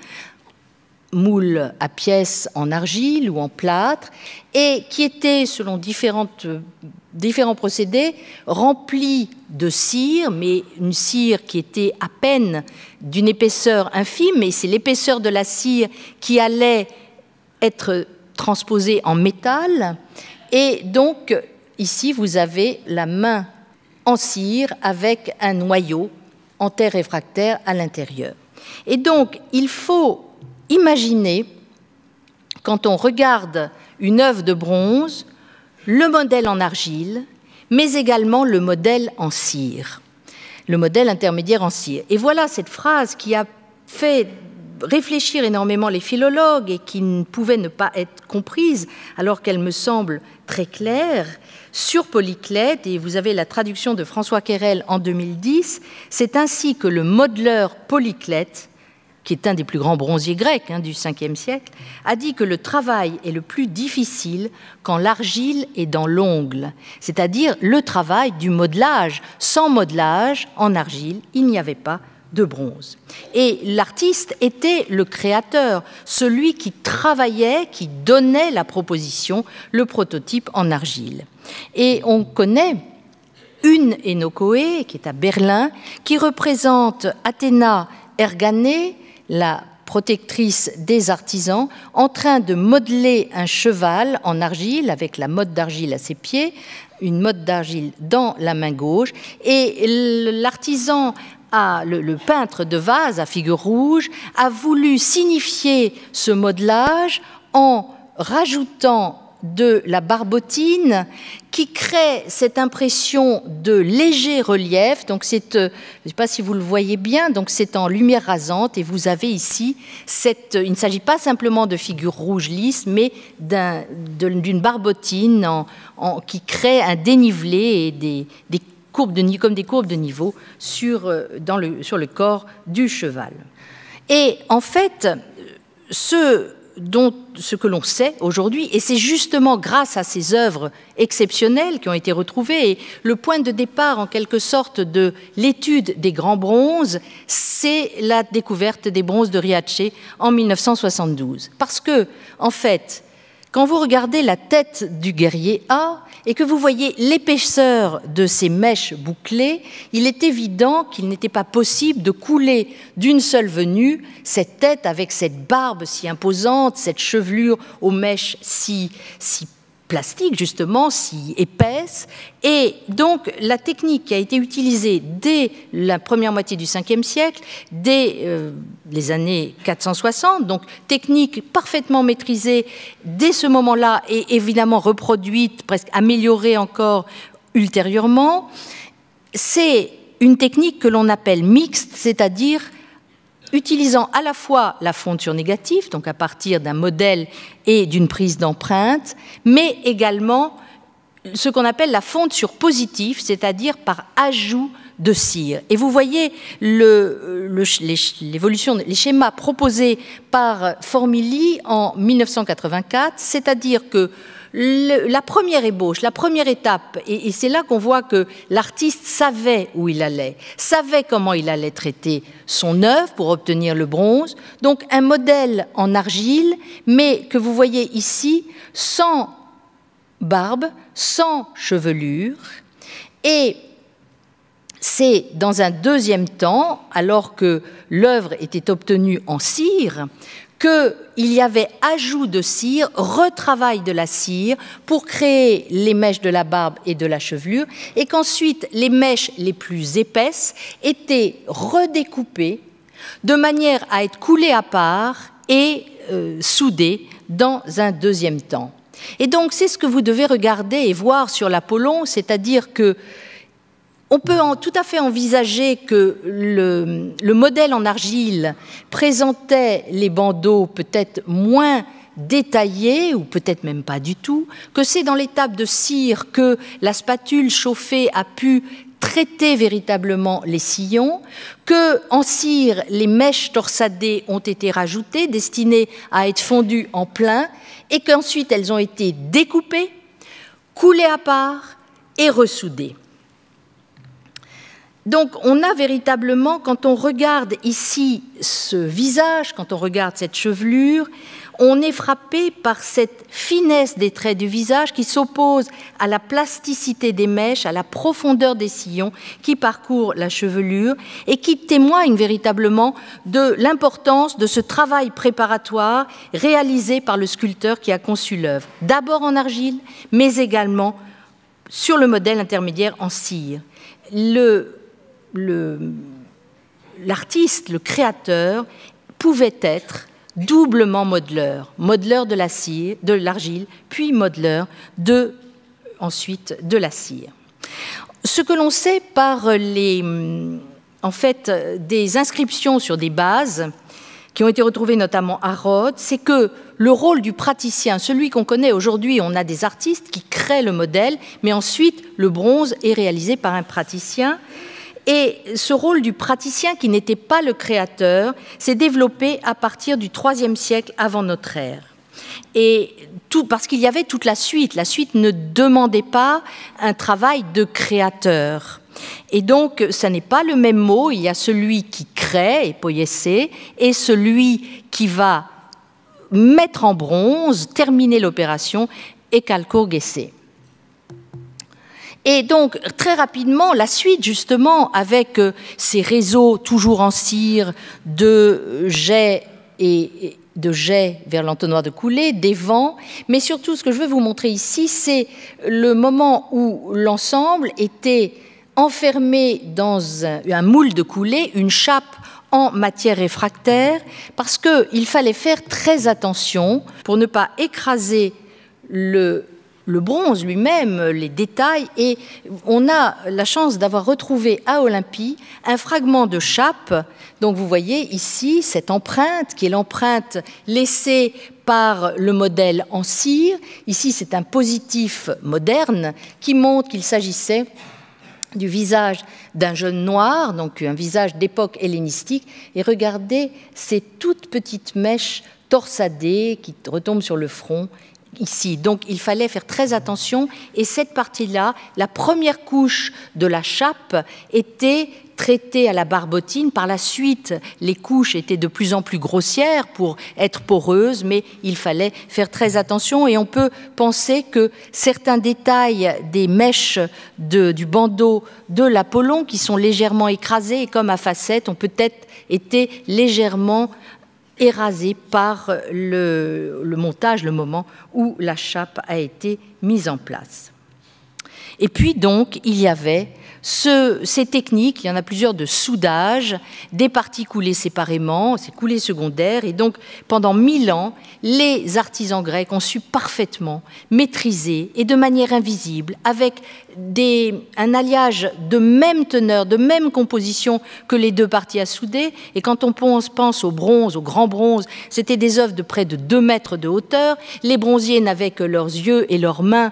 moule à pièces en argile ou en plâtre, et qui était, selon différentes, différents procédés, remplie de cire, mais une cire qui était à peine d'une épaisseur infime, et c'est l'épaisseur de la cire qui allait être transposée en métal. Et donc, ici, vous avez la main en cire avec un noyau en terre réfractaire à l'intérieur. Et donc, il faut imaginez, quand on regarde une œuvre de bronze, le modèle en argile, mais également le modèle en cire, le modèle intermédiaire en cire. Et voilà cette phrase qui a fait réfléchir énormément les philologues et qui ne pouvait ne pas être comprise, alors qu'elle me semble très claire, sur Polyclète, et vous avez la traduction de François Quérel en deux mille dix, c'est ainsi que le modeleur Polyclète, qui est un des plus grands bronziers grecs hein, du cinquième siècle, a dit que le travail est le plus difficile quand l'argile est dans l'ongle, c'est-à-dire le travail du modelage. Sans modelage, en argile, il n'y avait pas de bronze. Et l'artiste était le créateur, celui qui travaillait, qui donnait la proposition, le prototype en argile. Et on connaît une Enochoé, qui est à Berlin, qui représente Athéna Erganée, la protectrice des artisans, en train de modeler un cheval en argile, avec la motte d'argile à ses pieds, une motte d'argile dans la main gauche, et l'artisan, le, le peintre de vase à figure rouge, a voulu signifier ce modelage en rajoutant de la barbotine qui crée cette impression de léger relief. Donc c'est, je ne sais pas si vous le voyez bien, donc c'est en lumière rasante et vous avez ici, cette, il ne s'agit pas simplement de figures rouges lisses, mais d'un, de, d'une barbotine en, en, qui crée un dénivelé et des, des courbes de, comme des courbes de niveau sur, dans le, sur le corps du cheval. Et en fait, ce dont ce que l'on sait aujourd'hui, et c'est justement grâce à ces œuvres exceptionnelles qui ont été retrouvées, et le point de départ en quelque sorte de l'étude des grands bronzes, c'est la découverte des bronzes de Riace en mille neuf cent soixante-douze. Parce que, en fait, quand vous regardez la tête du guerrier A et que vous voyez l'épaisseur de ces mèches bouclées, il est évident qu'il n'était pas possible de couler d'une seule venue cette tête avec cette barbe si imposante, cette chevelure aux mèches si, si plastiques, justement, si épaisse. Et donc, la technique qui a été utilisée dès la première moitié du cinquième siècle, dès euh, les années quatre cent soixante, donc technique parfaitement maîtrisée dès ce moment-là et évidemment reproduite, presque améliorée encore ultérieurement, c'est une technique que l'on appelle mixte, c'est-à-dire utilisant à la fois la fonte sur négatif, donc à partir d'un modèle et d'une prise d'empreinte, mais également ce qu'on appelle la fonte sur positif, c'est-à-dire par ajout de cire. Et vous voyez le, le, les, l'évolution, les schémas proposés par Formili en mille neuf cent quatre-vingt-quatre, c'est-à-dire que Le, la première ébauche, la première étape, et, et c'est là qu'on voit que l'artiste savait où il allait, savait comment il allait traiter son œuvre pour obtenir le bronze. Donc un modèle en argile, mais que vous voyez ici, sans barbe, sans chevelure. Et c'est dans un deuxième temps, alors que l'œuvre était obtenue en cire, qu'il y avait ajout de cire, retravail de la cire pour créer les mèches de la barbe et de la chevelure, et qu'ensuite les mèches les plus épaisses étaient redécoupées de manière à être coulées à part et euh, soudées dans un deuxième temps. Et donc c'est ce que vous devez regarder et voir sur l'Apollon, c'est-à-dire que On peut en, tout à fait envisager que le, le modèle en argile présentait les bandeaux peut-être moins détaillés, ou peut-être même pas du tout, que c'est dans l'étape de cire que la spatule chauffée a pu traiter véritablement les sillons, que en cire, les mèches torsadées ont été rajoutées, destinées à être fondues en plein, et qu'ensuite elles ont été découpées, coulées à part et ressoudées. Donc on a véritablement, quand on regarde ici ce visage, quand on regarde cette chevelure, on est frappé par cette finesse des traits du visage qui s'oppose à la plasticité des mèches, à la profondeur des sillons qui parcourent la chevelure et qui témoigne véritablement de l'importance de ce travail préparatoire réalisé par le sculpteur qui a conçu l'œuvre, d'abord en argile, mais également sur le modèle intermédiaire en cire. Le, le, l'artiste, le créateur, pouvait être doublement modeleur, modeleur de la cire, de l'argile, puis modeleur de, ensuite de la cire. Ce que l'on sait par les, en fait, des inscriptions sur des bases qui ont été retrouvées notamment à Rhodes, c'est que le rôle du praticien, celui qu'on connaît aujourd'hui, on a des artistes qui créent le modèle, mais ensuite le bronze est réalisé par un praticien. Et ce rôle du praticien, qui n'était pas le créateur, s'est développé à partir du troisième siècle avant notre ère. Et tout, parce qu'il y avait toute la suite. La suite ne demandait pas un travail de créateur. Et donc, ce n'est pas le même mot. Il y a celui qui crée, poiesser, et celui qui va mettre en bronze, terminer l'opération, et calcourgesser. Et donc, très rapidement, la suite, justement, avec ces réseaux toujours en cire de jets et de jets vers l'entonnoir de coulée, des vents, mais surtout, ce que je veux vous montrer ici, c'est le moment où l'ensemble était enfermé dans un, un moule de coulée, une chape en matière réfractaire, parce qu'il fallait faire très attention pour ne pas écraser le le bronze lui-même, les détails, et on a la chance d'avoir retrouvé à Olympie un fragment de chape. Donc vous voyez ici cette empreinte qui est l'empreinte laissée par le modèle en cire. Ici c'est un positif moderne qui montre qu'il s'agissait du visage d'un jeune noir, donc un visage d'époque hellénistique, et regardez ces toutes petites mèches torsadées qui retombent sur le front ici. Donc il fallait faire très attention, et cette partie-là, la première couche de la chape était traitée à la barbotine. Par la suite, les couches étaient de plus en plus grossières pour être poreuses, mais il fallait faire très attention, et on peut penser que certains détails des mèches de, du bandeau de l'Apollon qui sont légèrement écrasés et comme à facettes ont peut-être été légèrement érasé par le, le montage, le moment où la chape a été mise en place. Et puis donc, il y avait ce, ces techniques, il y en a plusieurs de soudage, des parties coulées séparément, ces coulées secondaires, et donc pendant mille ans, les artisans grecs ont su parfaitement maîtriser, et de manière invisible, avec des, un alliage de même teneur, de même composition que les deux parties à souder. Et quand on pense, pense au bronze, au grand bronze, c'était des œuvres de près de deux mètres de hauteur. Les bronziers n'avaient que leurs yeux et leurs mains,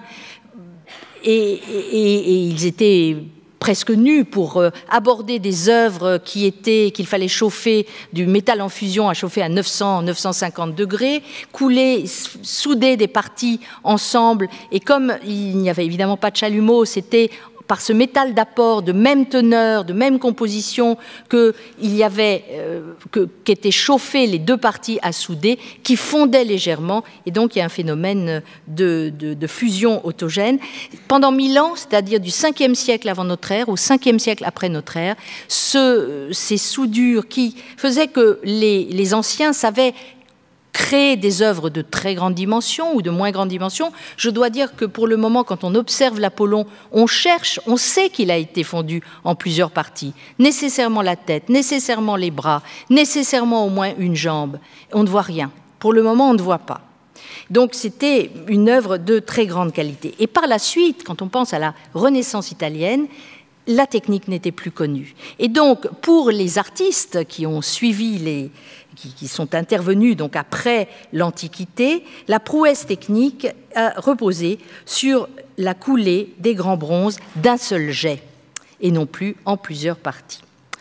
et, et, et ils étaient presque nus pour aborder des œuvres qui étaient, qu'il fallait chauffer, du métal en fusion à chauffer à neuf cents, neuf cent cinquante degrés, couler, souder des parties ensemble. Et comme il n'y avait évidemment pas de chalumeau, c'était par ce métal d'apport de même teneur, de même composition, qu'il y avait, euh, que, qu'étaient chauffées les deux parties à souder, qui fondaient légèrement, et donc il y a un phénomène de, de, de fusion autogène. Pendant mille ans, c'est-à-dire du cinquième siècle avant notre ère au cinquième siècle après notre ère, ce, ces soudures qui faisaient que les, les anciens savaient créer des œuvres de très grande dimension ou de moins grande dimension. Je dois dire que pour le moment, quand on observe l'Apollon, on cherche, on sait qu'il a été fondu en plusieurs parties. Nécessairement la tête, nécessairement les bras, nécessairement au moins une jambe. On ne voit rien. Pour le moment, on ne voit pas. Donc c'était une œuvre de très grande qualité. Et par la suite, quand on pense à la Renaissance italienne, la technique n'était plus connue. Et donc, pour les artistes qui ont suivi les... qui, qui sont intervenus donc après l'Antiquité, la prouesse technique a reposé sur la coulée des grands bronzes d'un seul jet, et non plus en plusieurs parties.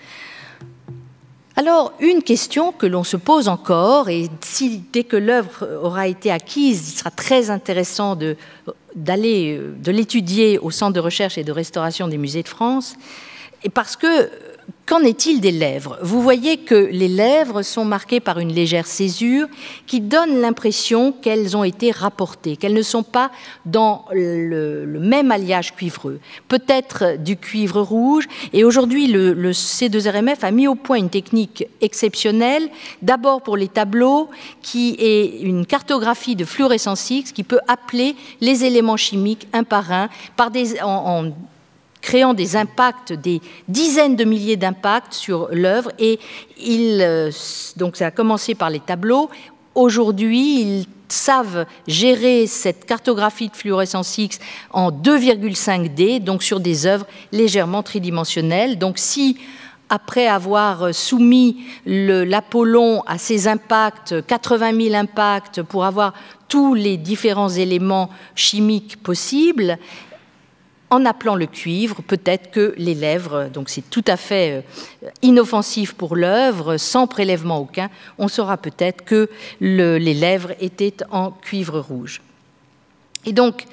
Alors, une question que l'on se pose encore, et si, dès que l'œuvre aura été acquise, il sera très intéressant de, d'aller, de l'étudier au Centre de recherche et de restauration des musées de France, et parce que, qu'en est-il des lèvres? Vous voyez que les lèvres sont marquées par une légère césure qui donne l'impression qu'elles ont été rapportées, qu'elles ne sont pas dans le, le même alliage cuivreux, peut-être du cuivre rouge. Et aujourd'hui, le, le C deux R M F a mis au point une technique exceptionnelle, d'abord pour les tableaux, qui est une cartographie de fluorescence X qui peut appeler les éléments chimiques un par un par des, en, en créant des impacts, des dizaines de milliers d'impacts sur l'œuvre. Et il, donc ça a commencé par les tableaux. Aujourd'hui, ils savent gérer cette cartographie de fluorescence X en deux virgule cinq D, donc sur des œuvres légèrement tridimensionnelles. Donc si, après avoir soumis l'Apollon à ces impacts, quatre-vingt mille impacts, pour avoir tous les différents éléments chimiques possibles, en appelant le cuivre, peut-être que les lèvres, donc c'est tout à fait inoffensif pour l'œuvre, sans prélèvement aucun, on saura peut-être que le, les lèvres étaient en cuivre rouge. Et donc,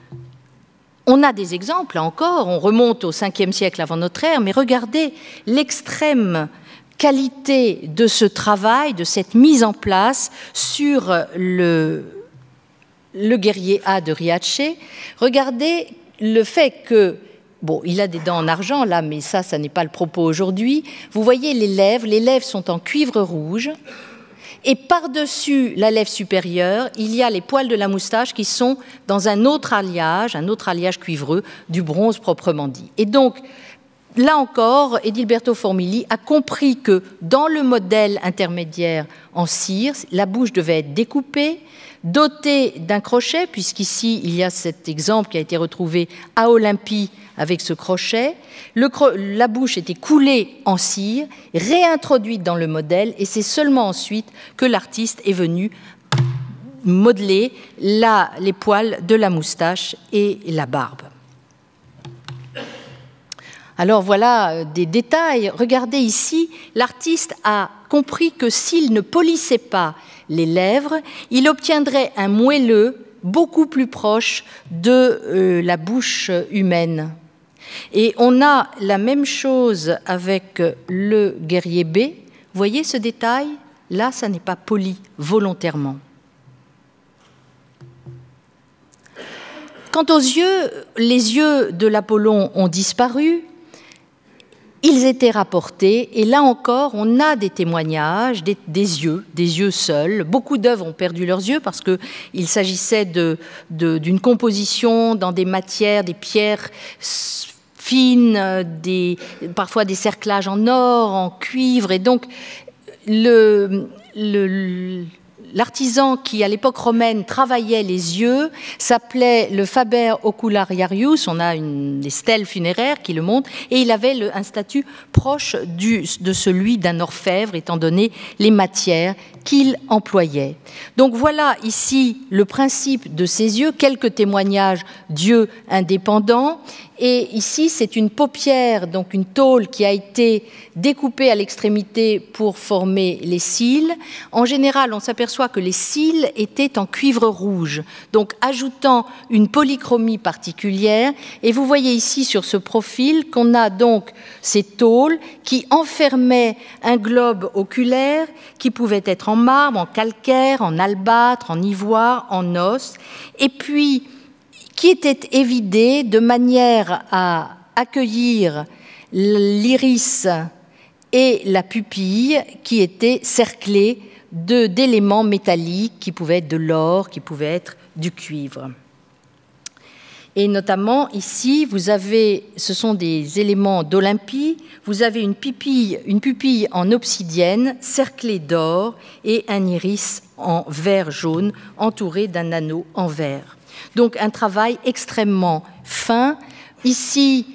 on a des exemples, là encore, on remonte au cinquième siècle avant notre ère, mais regardez l'extrême qualité de ce travail, de cette mise en place sur le, le guerrier A de Riace. Regardez le fait que, bon, il a des dents en argent là, mais ça, ça n'est pas le propos aujourd'hui. Vous voyez les lèvres, les lèvres sont en cuivre rouge, et par-dessus la lèvre supérieure, il y a les poils de la moustache qui sont dans un autre alliage, un autre alliage cuivreux, du bronze proprement dit. Et donc, là encore, Edilberto Formigli a compris que dans le modèle intermédiaire en cire, la bouche devait être découpée, dotée d'un crochet, puisqu'ici il y a cet exemple qui a été retrouvé à Olympie avec ce crochet. Le cro la bouche était coulée en cire, réintroduite dans le modèle, et c'est seulement ensuite que l'artiste est venu modeler la, les poils de la moustache et la barbe. Alors voilà des détails. Regardez ici, l'artiste a compris que s'il ne polissait pas les lèvres, il obtiendrait un moelleux beaucoup plus proche de euh, la bouche humaine. Et on a la même chose avec le guerrier B. Vous voyez ce détail? Là, ça n'est pas poli volontairement. Quant aux yeux, les yeux de l'Apollon ont disparu. Ils étaient rapportés, et là encore, on a des témoignages, des, des yeux, des yeux seuls. Beaucoup d'œuvres ont perdu leurs yeux parce qu'il s'agissait de, de, d'une composition dans des matières, des pierres fines, des, parfois des cerclages en or, en cuivre, et donc le... le L'artisan qui, à l'époque romaine, travaillait les yeux s'appelait le Faber Oculariarius. On a une, des stèles funéraires qui le montrent. Et il avait le, un statut proche du, de celui d'un orfèvre, étant donné les matières qu'il employait. Donc voilà ici le principe de ces yeux, quelques témoignages d'yeux indépendants. Et ici, c'est une paupière, donc une tôle qui a été découpée à l'extrémité pour former les cils. En général, on s'aperçoit que les cils étaient en cuivre rouge, donc ajoutant une polychromie particulière. Et vous voyez ici sur ce profil qu'on a donc ces tôles qui enfermaient un globe oculaire qui pouvait être en marbre, en calcaire, en albâtre, en ivoire, en os, et puis qui était évidé de manière à accueillir l'iris et la pupille qui étaient cerclés d'éléments métalliques qui pouvaient être de l'or, qui pouvaient être du cuivre. Et notamment ici, vous avez, ce sont des éléments d'Olympie, vous avez une pupille, une pupille en obsidienne cerclée d'or et un iris en vert jaune entouré d'un anneau en verre. Donc un travail extrêmement fin. Ici,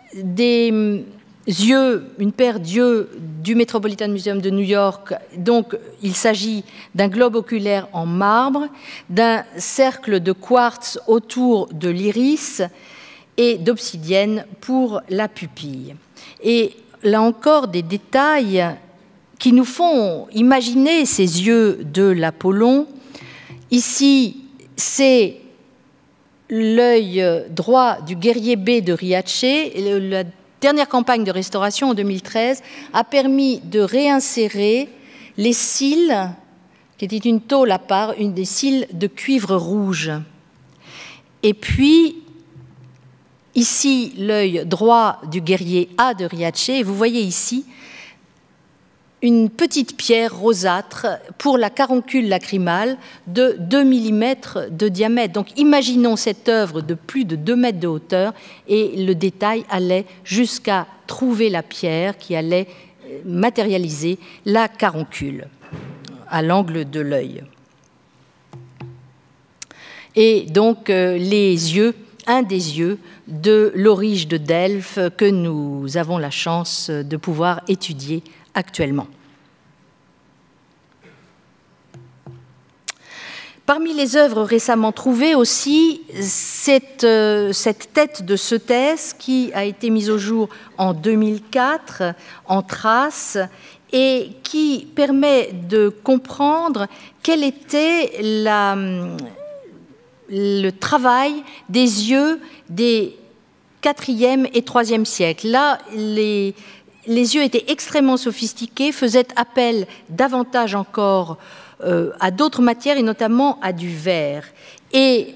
des yeux, une paire d'yeux du Metropolitan Museum de New York. Donc, il s'agit d'un globe oculaire en marbre, d'un cercle de quartz autour de l'iris et d'obsidienne pour la pupille. Et là encore, des détails qui nous font imaginer ces yeux de l'Apollon. Ici, c'est l'œil droit du guerrier B de Riace. La dernière campagne de restauration en deux mille treize a permis de réinsérer les cils, qui étaient une tôle à part, une des cils de cuivre rouge. Et puis, ici, l'œil droit du guerrier A de Riace. Et vous voyez ici une petite pierre rosâtre pour la caroncule lacrymale de deux millimètres de diamètre. Donc imaginons cette œuvre de plus de deux mètres de hauteur et le détail allait jusqu'à trouver la pierre qui allait matérialiser la caroncule à l'angle de l'œil. Et donc euh, les yeux, un des yeux de l'aurige de Delphes que nous avons la chance de pouvoir étudier actuellement. Parmi les œuvres récemment trouvées aussi, cette, euh, cette tête de Cétès qui a été mise au jour en deux mille quatre en Thrace et qui permet de comprendre quel était la, le travail des yeux des quatrième et troisième siècles. Là, les Les yeux étaient extrêmement sophistiqués, faisaient appel davantage encore euh, à d'autres matières et notamment à du verre et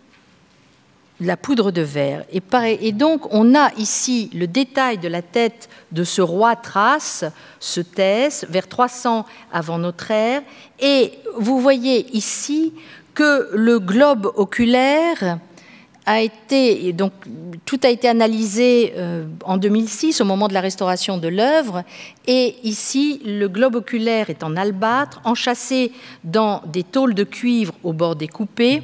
la poudre de verre. Et, pareil, et donc on a ici le détail de la tête de ce roi Thrace, Cétès, vers trois cents avant notre ère. Et vous voyez ici que le globe oculaire a été, donc, tout a été analysé euh, en deux mille six, au moment de la restauration de l'œuvre, et ici, le globe oculaire est en albâtre, enchâssé dans des tôles de cuivre au bord découpé.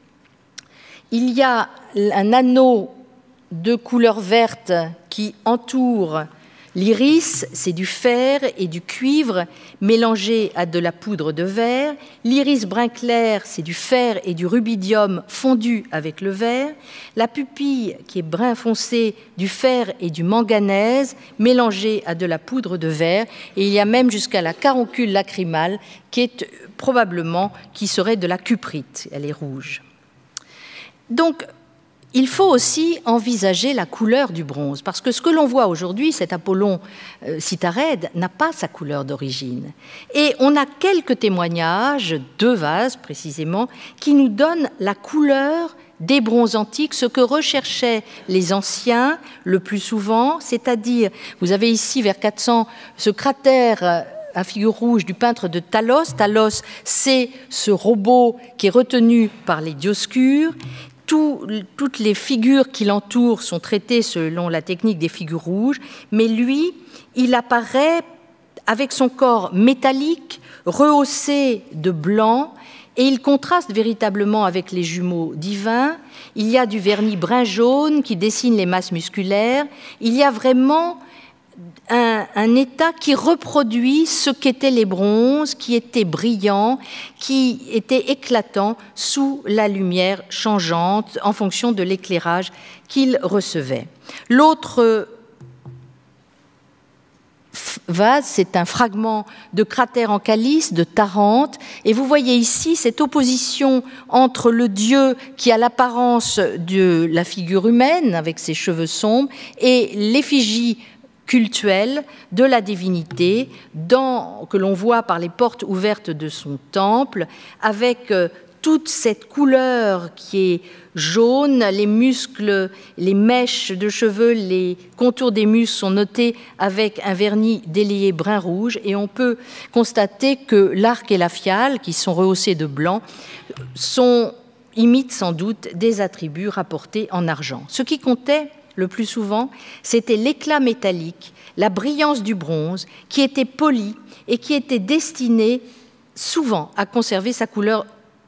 Il y a un anneau de couleur verte qui entoure l'iris, c'est du fer et du cuivre mélangés à de la poudre de verre. L'iris brun clair, c'est du fer et du rubidium fondu avec le verre. La pupille, qui est brun foncé, du fer et du manganèse mélangés à de la poudre de verre. Et il y a même jusqu'à la caroncule lacrymale, qui est probablement, qui serait de la cuprite. Elle est rouge. Donc, il faut aussi envisager la couleur du bronze, parce que ce que l'on voit aujourd'hui, cet Apollon euh, Cytharède, n'a pas sa couleur d'origine. Et on a quelques témoignages, deux vases précisément, qui nous donnent la couleur des bronzes antiques, ce que recherchaient les anciens le plus souvent, c'est-à-dire, vous avez ici vers quatre cents ce cratère à figure rouge du peintre de Talos. Talos, c'est ce robot qui est retenu par les Dioscures. Tout, toutes les figures qui l'entourent sont traitées selon la technique des figures rouges, mais lui, il apparaît avec son corps métallique, rehaussé de blanc, et il contraste véritablement avec les jumeaux divins. Il y a du vernis brun-jaune qui dessine les masses musculaires. Il y a vraiment Un, un état qui reproduit ce qu'étaient les bronzes, qui étaient brillants, qui étaient éclatants sous la lumière changeante en fonction de l'éclairage qu'ils recevaient. L'autre vase, c'est un fragment de cratère en calice de Tarente, et vous voyez ici cette opposition entre le dieu qui a l'apparence de la figure humaine avec ses cheveux sombres et l'effigie cultuelle de la divinité dans, que l'on voit par les portes ouvertes de son temple, avec euh, toute cette couleur qui est jaune, les muscles, les mèches de cheveux, les contours des muscles sont notés avec un vernis délayé brun-rouge, et on peut constater que l'arc et la fiale, qui sont rehaussés de blanc, sont, imitent sans doute des attributs rapportés en argent. Ce qui comptait le plus souvent, c'était l'éclat métallique, la brillance du bronze, qui était poli et qui était destiné souvent à conserver sa couleur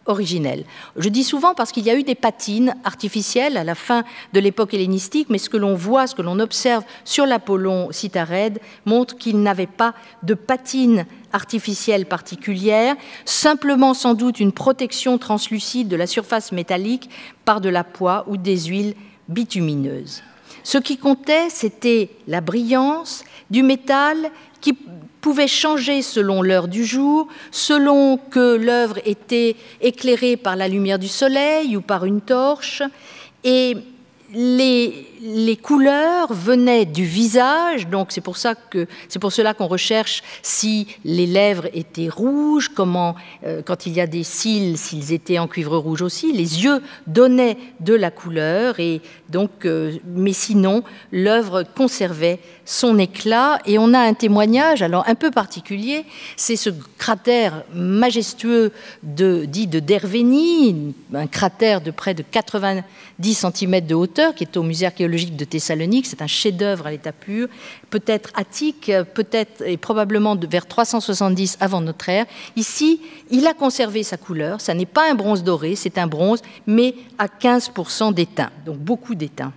originelle. Je dis souvent parce qu'il y a eu des patines artificielles à la fin de l'époque hellénistique, mais ce que l'on voit, ce que l'on observe sur l'Apollon Citharède montre qu'il n'avait pas de patine artificielle particulière, simplement sans doute une protection translucide de la surface métallique par de la poix ou des huiles bitumineuses. Ce qui comptait, c'était la brillance du métal qui pouvait changer selon l'heure du jour, selon que l'œuvre était éclairée par la lumière du soleil ou par une torche, et les, les couleurs venaient du visage, donc c'est pour ça que c'est pour cela qu'on recherche si les lèvres étaient rouges, comment, euh, quand il y a des cils, s'ils étaient en cuivre rouge aussi, les yeux donnaient de la couleur, et donc, euh, mais sinon, l'œuvre conservait son éclat. Et on a un témoignage, alors un peu particulier, c'est ce cratère majestueux de, dit de Dervénie, un cratère de près de quatre-vingt-dix centimètres de hauteur, qui est au musée archéologique de Thessalonique. C'est un chef-d'œuvre à l'état pur, peut-être attique, peut-être et probablement de, vers trois cent soixante-dix avant notre ère. Ici, il a conservé sa couleur. Ça n'est pas un bronze doré, c'est un bronze, mais à quinze pour cent d'étain, donc beaucoup d'étain.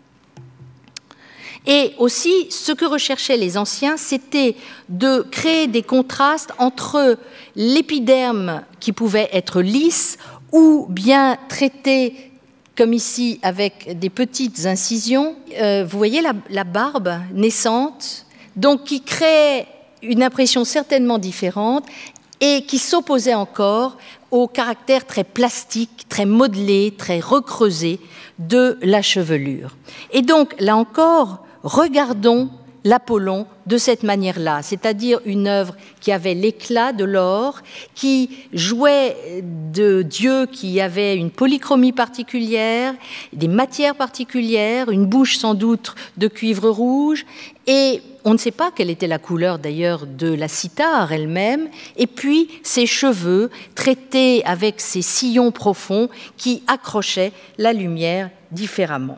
Et aussi, ce que recherchaient les anciens, c'était de créer des contrastes entre l'épiderme qui pouvait être lisse ou bien traité, comme ici, avec des petites incisions. Euh, vous voyez la, la barbe naissante, donc qui créait une impression certainement différente et qui s'opposait encore au caractère très plastique, très modelé, très recreusé de la chevelure. Et donc, là encore, regardons l'Apollon de cette manière-là, c'est-à-dire une œuvre qui avait l'éclat de l'or, qui jouait de dieux qui avaient une polychromie particulière, des matières particulières, une bouche sans doute de cuivre rouge, et on ne sait pas quelle était la couleur d'ailleurs de la cithare elle-même, et puis ses cheveux traités avec ces sillons profonds qui accrochaient la lumière différemment.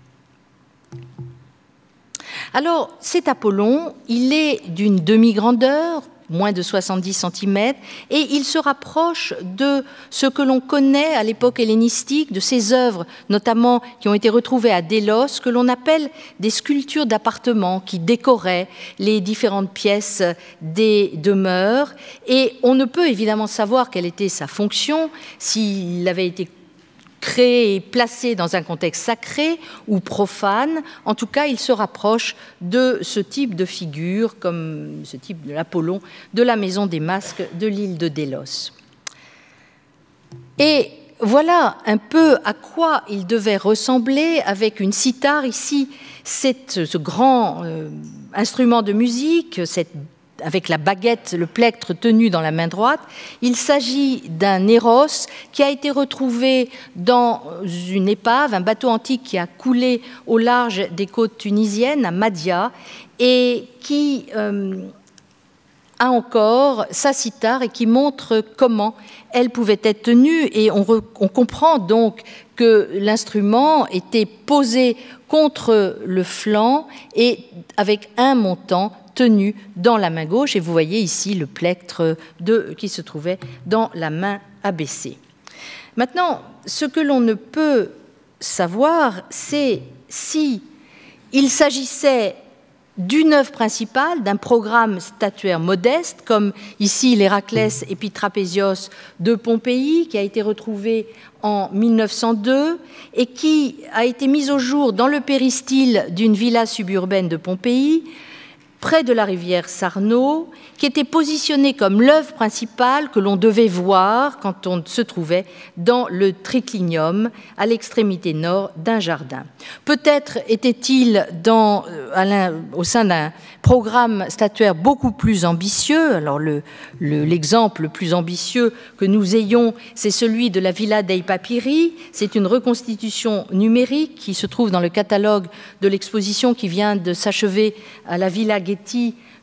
Alors, cet Apollon, il est d'une demi-grandeur, moins de soixante-dix centimètres, et il se rapproche de ce que l'on connaît à l'époque hellénistique, de ces œuvres, notamment qui ont été retrouvées à Délos, que l'on appelle des sculptures d'appartements qui décoraient les différentes pièces des demeures. Et on ne peut évidemment savoir quelle était sa fonction, s'il avait été créé et placé dans un contexte sacré ou profane. En tout cas, il se rapproche de ce type de figure, comme ce type de l'Apollon de la maison des masques de l'île de Délos. Et voilà un peu à quoi il devait ressembler avec une cithare. Ici, c'est ce grand euh, instrument de musique, cette avec la baguette, le plectre tenu dans la main droite. Il s'agit d'un héros qui a été retrouvé dans une épave, un bateau antique qui a coulé au large des côtes tunisiennes, à Madia, et qui euh, a encore sa cithare et qui montre comment elle pouvait être tenue. Et on, re, on comprend donc que l'instrument était posé contre le flanc et avec un montant tenu dans la main gauche, et vous voyez ici le plectre de, qui se trouvait dans la main abaissée. Maintenant, ce que l'on ne peut savoir, c'est si il s'agissait d'une œuvre principale, d'un programme statuaire modeste, comme ici l'Héraclès Epitrapézios de Pompéi, qui a été retrouvé en mille neuf cent deux et qui a été mis au jour dans le péristyle d'une villa suburbaine de Pompéi, près de la rivière Sarno, qui était positionnée comme l'œuvre principale que l'on devait voir quand on se trouvait dans le triclinium, à l'extrémité nord d'un jardin. Peut-être était-il dans, au sein d'un programme statuaire beaucoup plus ambitieux. Alors le, le, l'exemple le plus ambitieux que nous ayons, c'est celui de la Villa dei Papiri. C'est une reconstitution numérique qui se trouve dans le catalogue de l'exposition qui vient de s'achever à la Villa Getty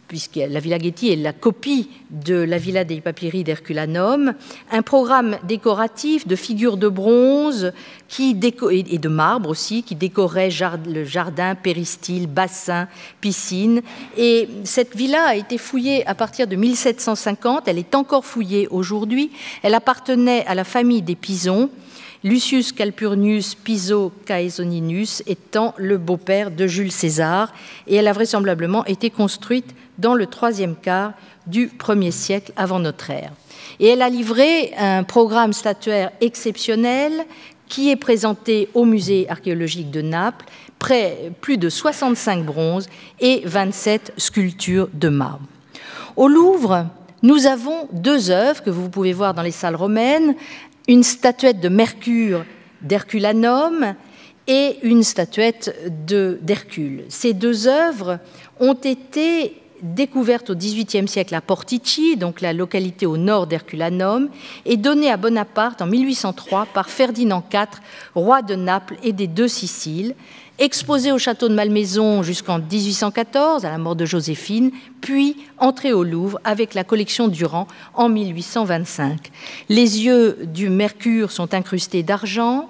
puisque la Villa Ghetti est la copie de la Villa dei Papiri d'Herculanum, un programme décoratif de figures de bronze qui déco et de marbre aussi, qui décorait le jardin, péristyle, bassin, piscine. Et cette villa a été fouillée à partir de mille sept cent cinquante, elle est encore fouillée aujourd'hui. Elle appartenait à la famille des Pisons, Lucius Calpurnius Piso Caesoninus étant le beau-père de Jules César, et elle a vraisemblablement été construite dans le troisième quart du premier siècle avant notre ère. Et elle a livré un programme statuaire exceptionnel qui est présenté au musée archéologique de Naples, près, plus de soixante-cinq bronzes et vingt-sept sculptures de marbre. Au Louvre, nous avons deux œuvres que vous pouvez voir dans les salles romaines, une statuette de Mercure d'Herculanum et une statuette d'Hercule. Ces deux œuvres ont été découvertes au dix-huitième siècle à Portici, donc la localité au nord d'Herculanum, et données à Bonaparte en mille huit cent trois par Ferdinand quatre, roi de Naples et des deux Siciles, exposées au château de Malmaison jusqu'en mille huit cent quatorze, à la mort de Joséphine, puis entrées au Louvre avec la collection Durand en mille huit cent vingt-cinq. Les yeux du Mercure sont incrustés d'argent,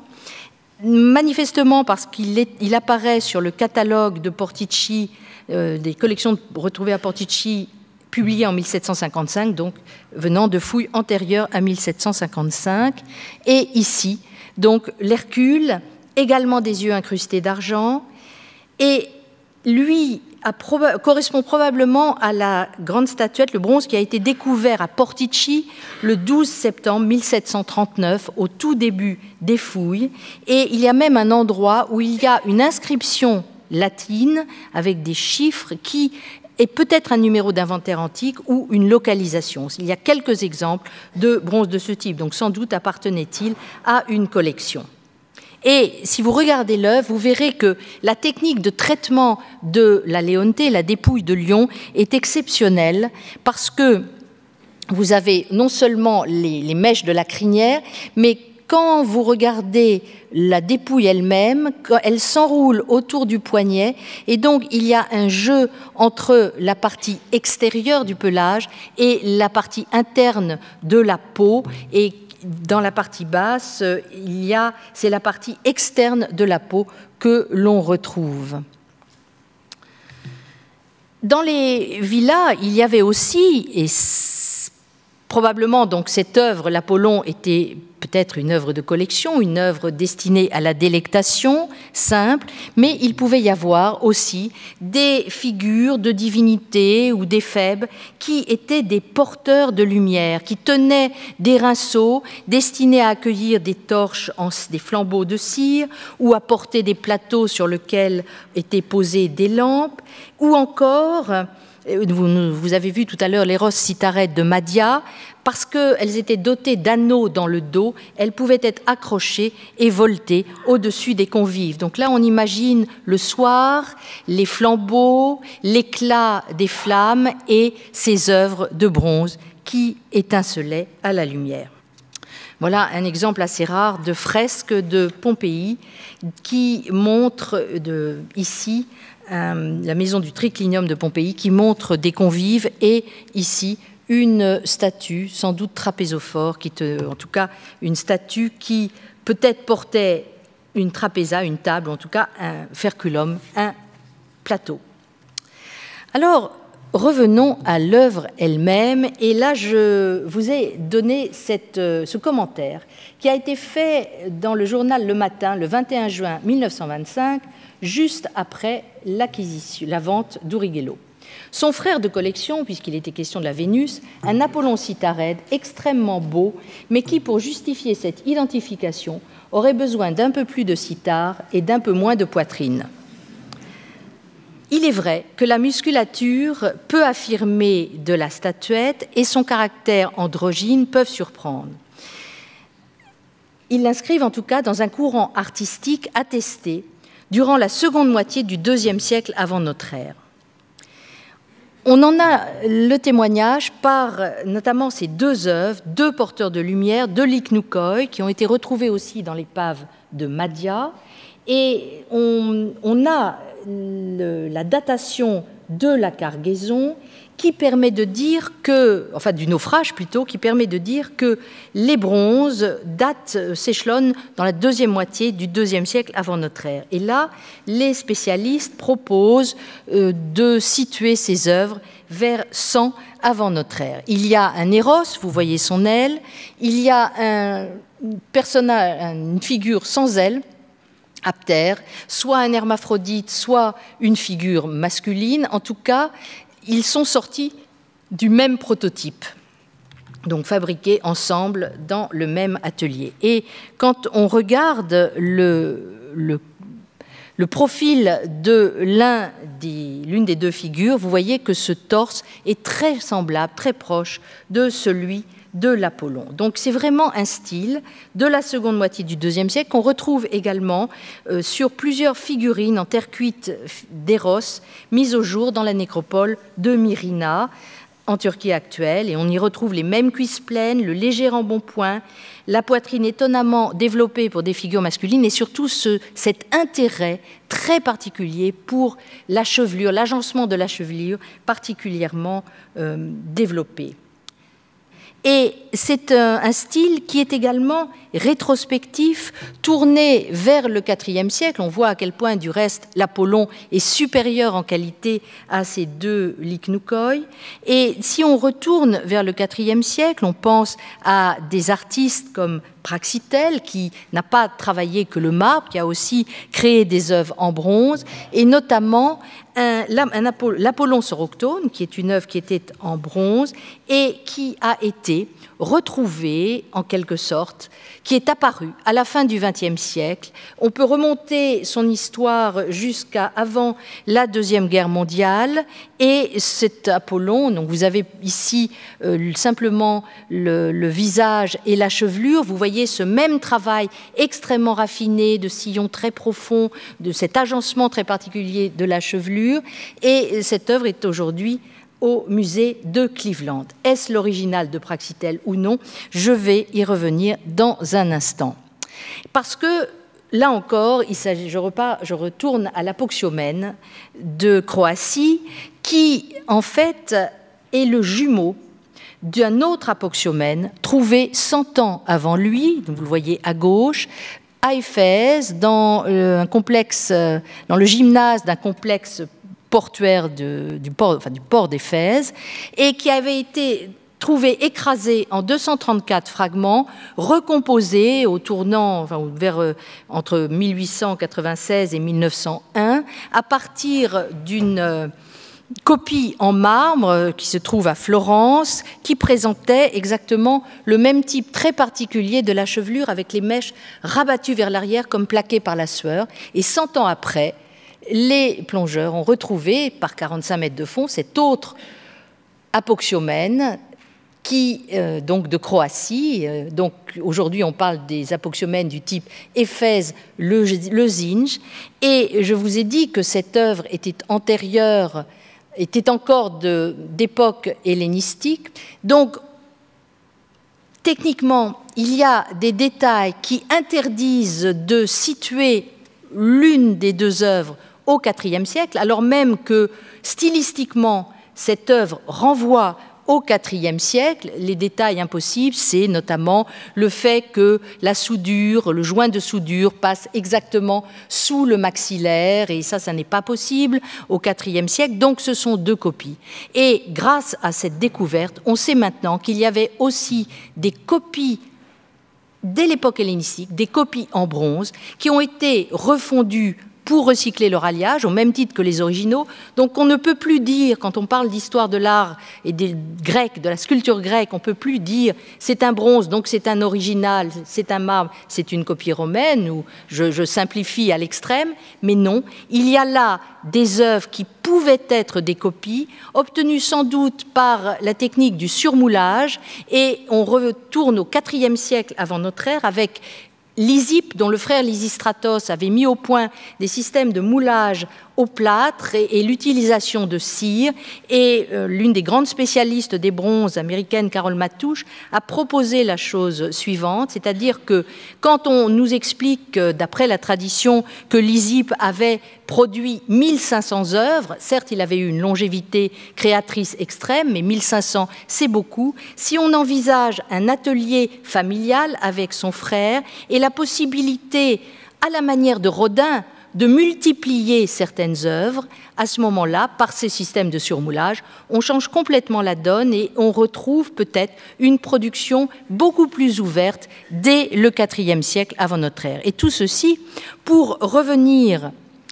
manifestement parce qu'il il apparaît sur le catalogue de Portici, euh, des collections retrouvées à Portici, publiées en mille sept cent cinquante-cinq, donc venant de fouilles antérieures à mille sept cent cinquante-cinq. Et ici, donc l'Hercule, également des yeux incrustés d'argent, et lui a proba- correspond probablement à la grande statuette, le bronze qui a été découvert à Portici le douze septembre mille sept cent trente-neuf, au tout début des fouilles, et il y a même un endroit où il y a une inscription latine avec des chiffres qui est peut-être un numéro d'inventaire antique ou une localisation. Il y a quelques exemples de bronze de ce type, donc sans doute appartenait-il à une collection. Et si vous regardez l'œuvre, vous verrez que la technique de traitement de la Léontée, la dépouille de lion, est exceptionnelle parce que vous avez non seulement les, les mèches de la crinière, mais quand vous regardez la dépouille elle-même, elle s'enroule autour du poignet, et donc il y a un jeu entre la partie extérieure du pelage et la partie interne de la peau, et dans la partie basse, il y a, c'est la partie externe de la peau que l'on retrouve. Dans les villas, il y avait aussi, et probablement donc cette œuvre, l'Apollon, était peut-être une œuvre de collection, une œuvre destinée à la délectation simple, mais il pouvait y avoir aussi des figures de divinités ou d'éphèbes qui étaient des porteurs de lumière, qui tenaient des rinceaux destinés à accueillir des torches, en, des flambeaux de cire, ou à porter des plateaux sur lesquels étaient posées des lampes, ou encore, vous avez vu tout à l'heure l'Eros Citaret de Madia, parce qu'elles étaient dotées d'anneaux dans le dos, elles pouvaient être accrochées et voltées au-dessus des convives. Donc là, on imagine le soir, les flambeaux, l'éclat des flammes et ces œuvres de bronze qui étincelaient à la lumière. Voilà un exemple assez rare de fresque de Pompéi qui montre de, ici euh, la maison du triclinium de Pompéi qui montre des convives et ici une statue, sans doute trapézophore, qui te, en tout cas une statue qui peut-être portait une trapéza, une table, en tout cas un ferculum, un plateau. Alors, revenons à l'œuvre elle-même, et là je vous ai donné cette, ce commentaire qui a été fait dans le journal Le Matin le vingt et un juin mille neuf cent vingt-cinq, juste après l'acquisition, la vente d'Urighello. Son frère de collection, puisqu'il était question de la Vénus, un Apollon Citaret extrêmement beau, mais qui, pour justifier cette identification, aurait besoin d'un peu plus de cithare et d'un peu moins de poitrine. Il est vrai que la musculature peu affirmée de la statuette et son caractère androgyne peuvent surprendre. Ils l'inscrivent en tout cas dans un courant artistique attesté durant la seconde moitié du deuxième siècle avant notre ère. On en a le témoignage par notamment ces deux œuvres, deux porteurs de lumière, deux lychnoukhoi, qui ont été retrouvés aussi dans l'épave de Madia. Et on, on a le, la datation de la cargaison qui permet de dire que, enfin du naufrage plutôt, qui permet de dire que les bronzes datent, s'échelonnent dans la deuxième moitié du deuxième siècle avant notre ère. Et là, les spécialistes proposent euh, de situer ces œuvres vers cent avant notre ère. Il y a un Éros, vous voyez son aile, il y a un personnage, une figure sans aile, aptère, soit un hermaphrodite, soit une figure masculine. En tout cas, ils sont sortis du même prototype, donc fabriqués ensemble dans le même atelier. Et quand on regarde le, le, le profil de l'un des, l'une des deux figures, vous voyez que ce torse est très semblable, très proche de celui de l'Apollon. Donc c'est vraiment un style de la seconde moitié du deuxième siècle qu'on retrouve également euh, sur plusieurs figurines en terre cuite d'Éros mises au jour dans la nécropole de Myrina en Turquie actuelle, et on y retrouve les mêmes cuisses pleines, le léger embonpoint, la poitrine étonnamment développée pour des figures masculines et surtout ce, cet intérêt très particulier pour la chevelure, l'agencement de la chevelure particulièrement euh, développé. Et c'est un, un style qui est également rétrospectif, tourné vers le quatrième siècle. On voit à quel point, du reste, l'Apollon est supérieur en qualité à ces deux lychnoukhoi. Et si on retourne vers le quatrième siècle, on pense à des artistes comme Praxitèle, qui n'a pas travaillé que le marbre, qui a aussi créé des œuvres en bronze, et notamment un, un Apollon, l'Apollon Soroctone, qui est une œuvre qui était en bronze et qui a été retrouvée, en quelque sorte, qui est apparue à la fin du vingtième siècle. On peut remonter son histoire jusqu'à avant la Deuxième Guerre mondiale, et cet Apollon, donc vous avez ici euh, simplement le, le visage et la chevelure, vous voyez ce même travail extrêmement raffiné, de sillon très profond, de cet agencement très particulier de la chevelure, et cette œuvre est aujourd'hui au musée de Cleveland. Est-ce l'original de Praxitèle ou non? Je vais y revenir dans un instant. Parce que, là encore, il s'agit, je, repars, je retourne à l'apoxiomène de Croatie, qui, en fait, est le jumeau d'un autre apoxiomène trouvé cent ans avant lui, vous le voyez à gauche, à Éphèse, dans, euh, un complexe, euh, dans le gymnase d'un complexe portuaire de, du port, enfin, du port d'Éphèse, et qui avait été trouvé écrasé en deux cent trente-quatre fragments, recomposé au tournant, enfin, vers, euh, entre mille huit cent quatre-vingt-seize et mille neuf cent un, à partir d'une euh, copie en marbre qui se trouve à Florence, qui présentait exactement le même type très particulier de la chevelure, avec les mèches rabattues vers l'arrière comme plaquées par la sueur. Et cent ans après, les plongeurs ont retrouvé, par quarante-cinq mètres de fond, cet autre apoxiomène qui, euh, donc de Croatie. Euh, donc aujourd'hui, on parle des apoxiomènes du type Éphèse, le, le Zinj. Et je vous ai dit que cette œuvre était antérieure, était encore d'époque hellénistique. Donc, techniquement, il y a des détails qui interdisent de situer l'une des deux œuvres au quatrième siècle, alors même que stylistiquement, cette œuvre renvoie au quatrième siècle. Les détails impossibles, c'est notamment le fait que la soudure, le joint de soudure passe exactement sous le maxillaire, et ça, ça n'est pas possible au quatrième siècle, donc ce sont deux copies. Et grâce à cette découverte, on sait maintenant qu'il y avait aussi des copies dès l'époque hellénistique, des copies en bronze qui ont été refondues pour recycler leur alliage, au même titre que les originaux. Donc on ne peut plus dire, quand on parle d'histoire de l'art et des Grecs, de la sculpture grecque, on ne peut plus dire c'est un bronze, donc c'est un original, c'est un marbre, c'est une copie romaine, ou je, je simplifie à l'extrême, mais non, il y a là des œuvres qui pouvaient être des copies, obtenues sans doute par la technique du surmoulage, et on retourne au quatrième siècle avant notre ère avec Lysippe, dont le frère Lysistratos avait mis au point des systèmes de moulage au plâtre et, et l'utilisation de cire. Et euh, l'une des grandes spécialistes des bronzes américaines, Carole Matouche, a proposé la chose suivante, c'est-à-dire que quand on nous explique, d'après la tradition, que Lysippe avait produit mille cinq cents œuvres, certes il avait eu une longévité créatrice extrême, mais mille cinq cents c'est beaucoup. Si on envisage un atelier familial avec son frère et la possibilité, à la manière de Rodin, de multiplier certaines œuvres, à ce moment-là, par ces systèmes de surmoulage, on change complètement la donne et on retrouve peut-être une production beaucoup plus ouverte dès le quatrième siècle avant notre ère. Et tout ceci pour revenir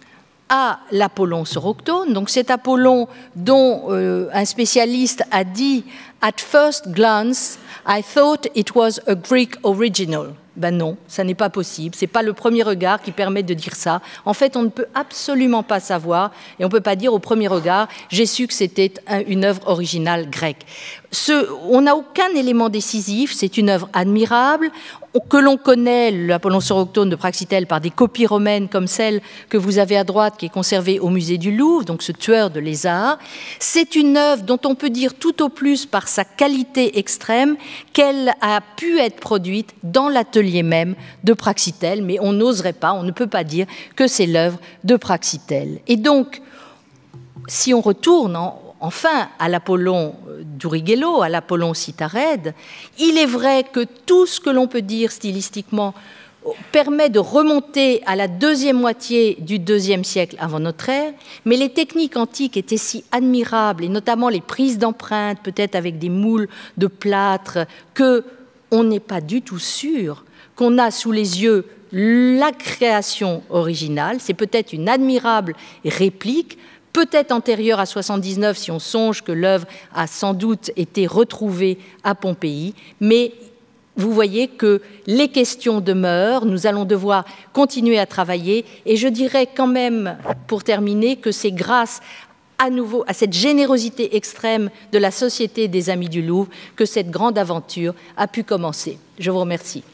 à l'Apollon Soroctone, donc cet Apollon dont euh, un spécialiste a dit « At first glance, I thought it was a Greek original ». Ben non, ça n'est pas possible, ce n'est pas le premier regard qui permet de dire ça. En fait, on ne peut absolument pas savoir, et on ne peut pas dire au premier regard « j'ai su que c'était une œuvre originale grecque ». Ce, on n'a aucun élément décisif, c'est une œuvre admirable, que l'on connaît, l'Apollon Soroctone de Praxitèle, par des copies romaines comme celle que vous avez à droite, qui est conservée au musée du Louvre, donc ce tueur de lézards. C'est une œuvre dont on peut dire tout au plus par sa qualité extrême qu'elle a pu être produite dans l'atelier même de Praxitèle, mais on n'oserait pas, on ne peut pas dire que c'est l'œuvre de Praxitèle. Et donc, si on retourne en Enfin, à l'Apollon d'Urighello, à l'Apollon Citharède, il est vrai que tout ce que l'on peut dire stylistiquement permet de remonter à la deuxième moitié du deuxième siècle avant notre ère, mais les techniques antiques étaient si admirables, et notamment les prises d'empreintes, peut-être avec des moules de plâtre, qu'on n'est pas du tout sûr qu'on a sous les yeux la création originale. C'est peut-être une admirable réplique, peut-être antérieure à soixante-dix-neuf, si on songe que l'œuvre a sans doute été retrouvée à Pompéi, mais vous voyez que les questions demeurent, nous allons devoir continuer à travailler, et je dirais quand même, pour terminer, que c'est grâce à nouveau à cette générosité extrême de la Société des Amis du Louvre que cette grande aventure a pu commencer. Je vous remercie.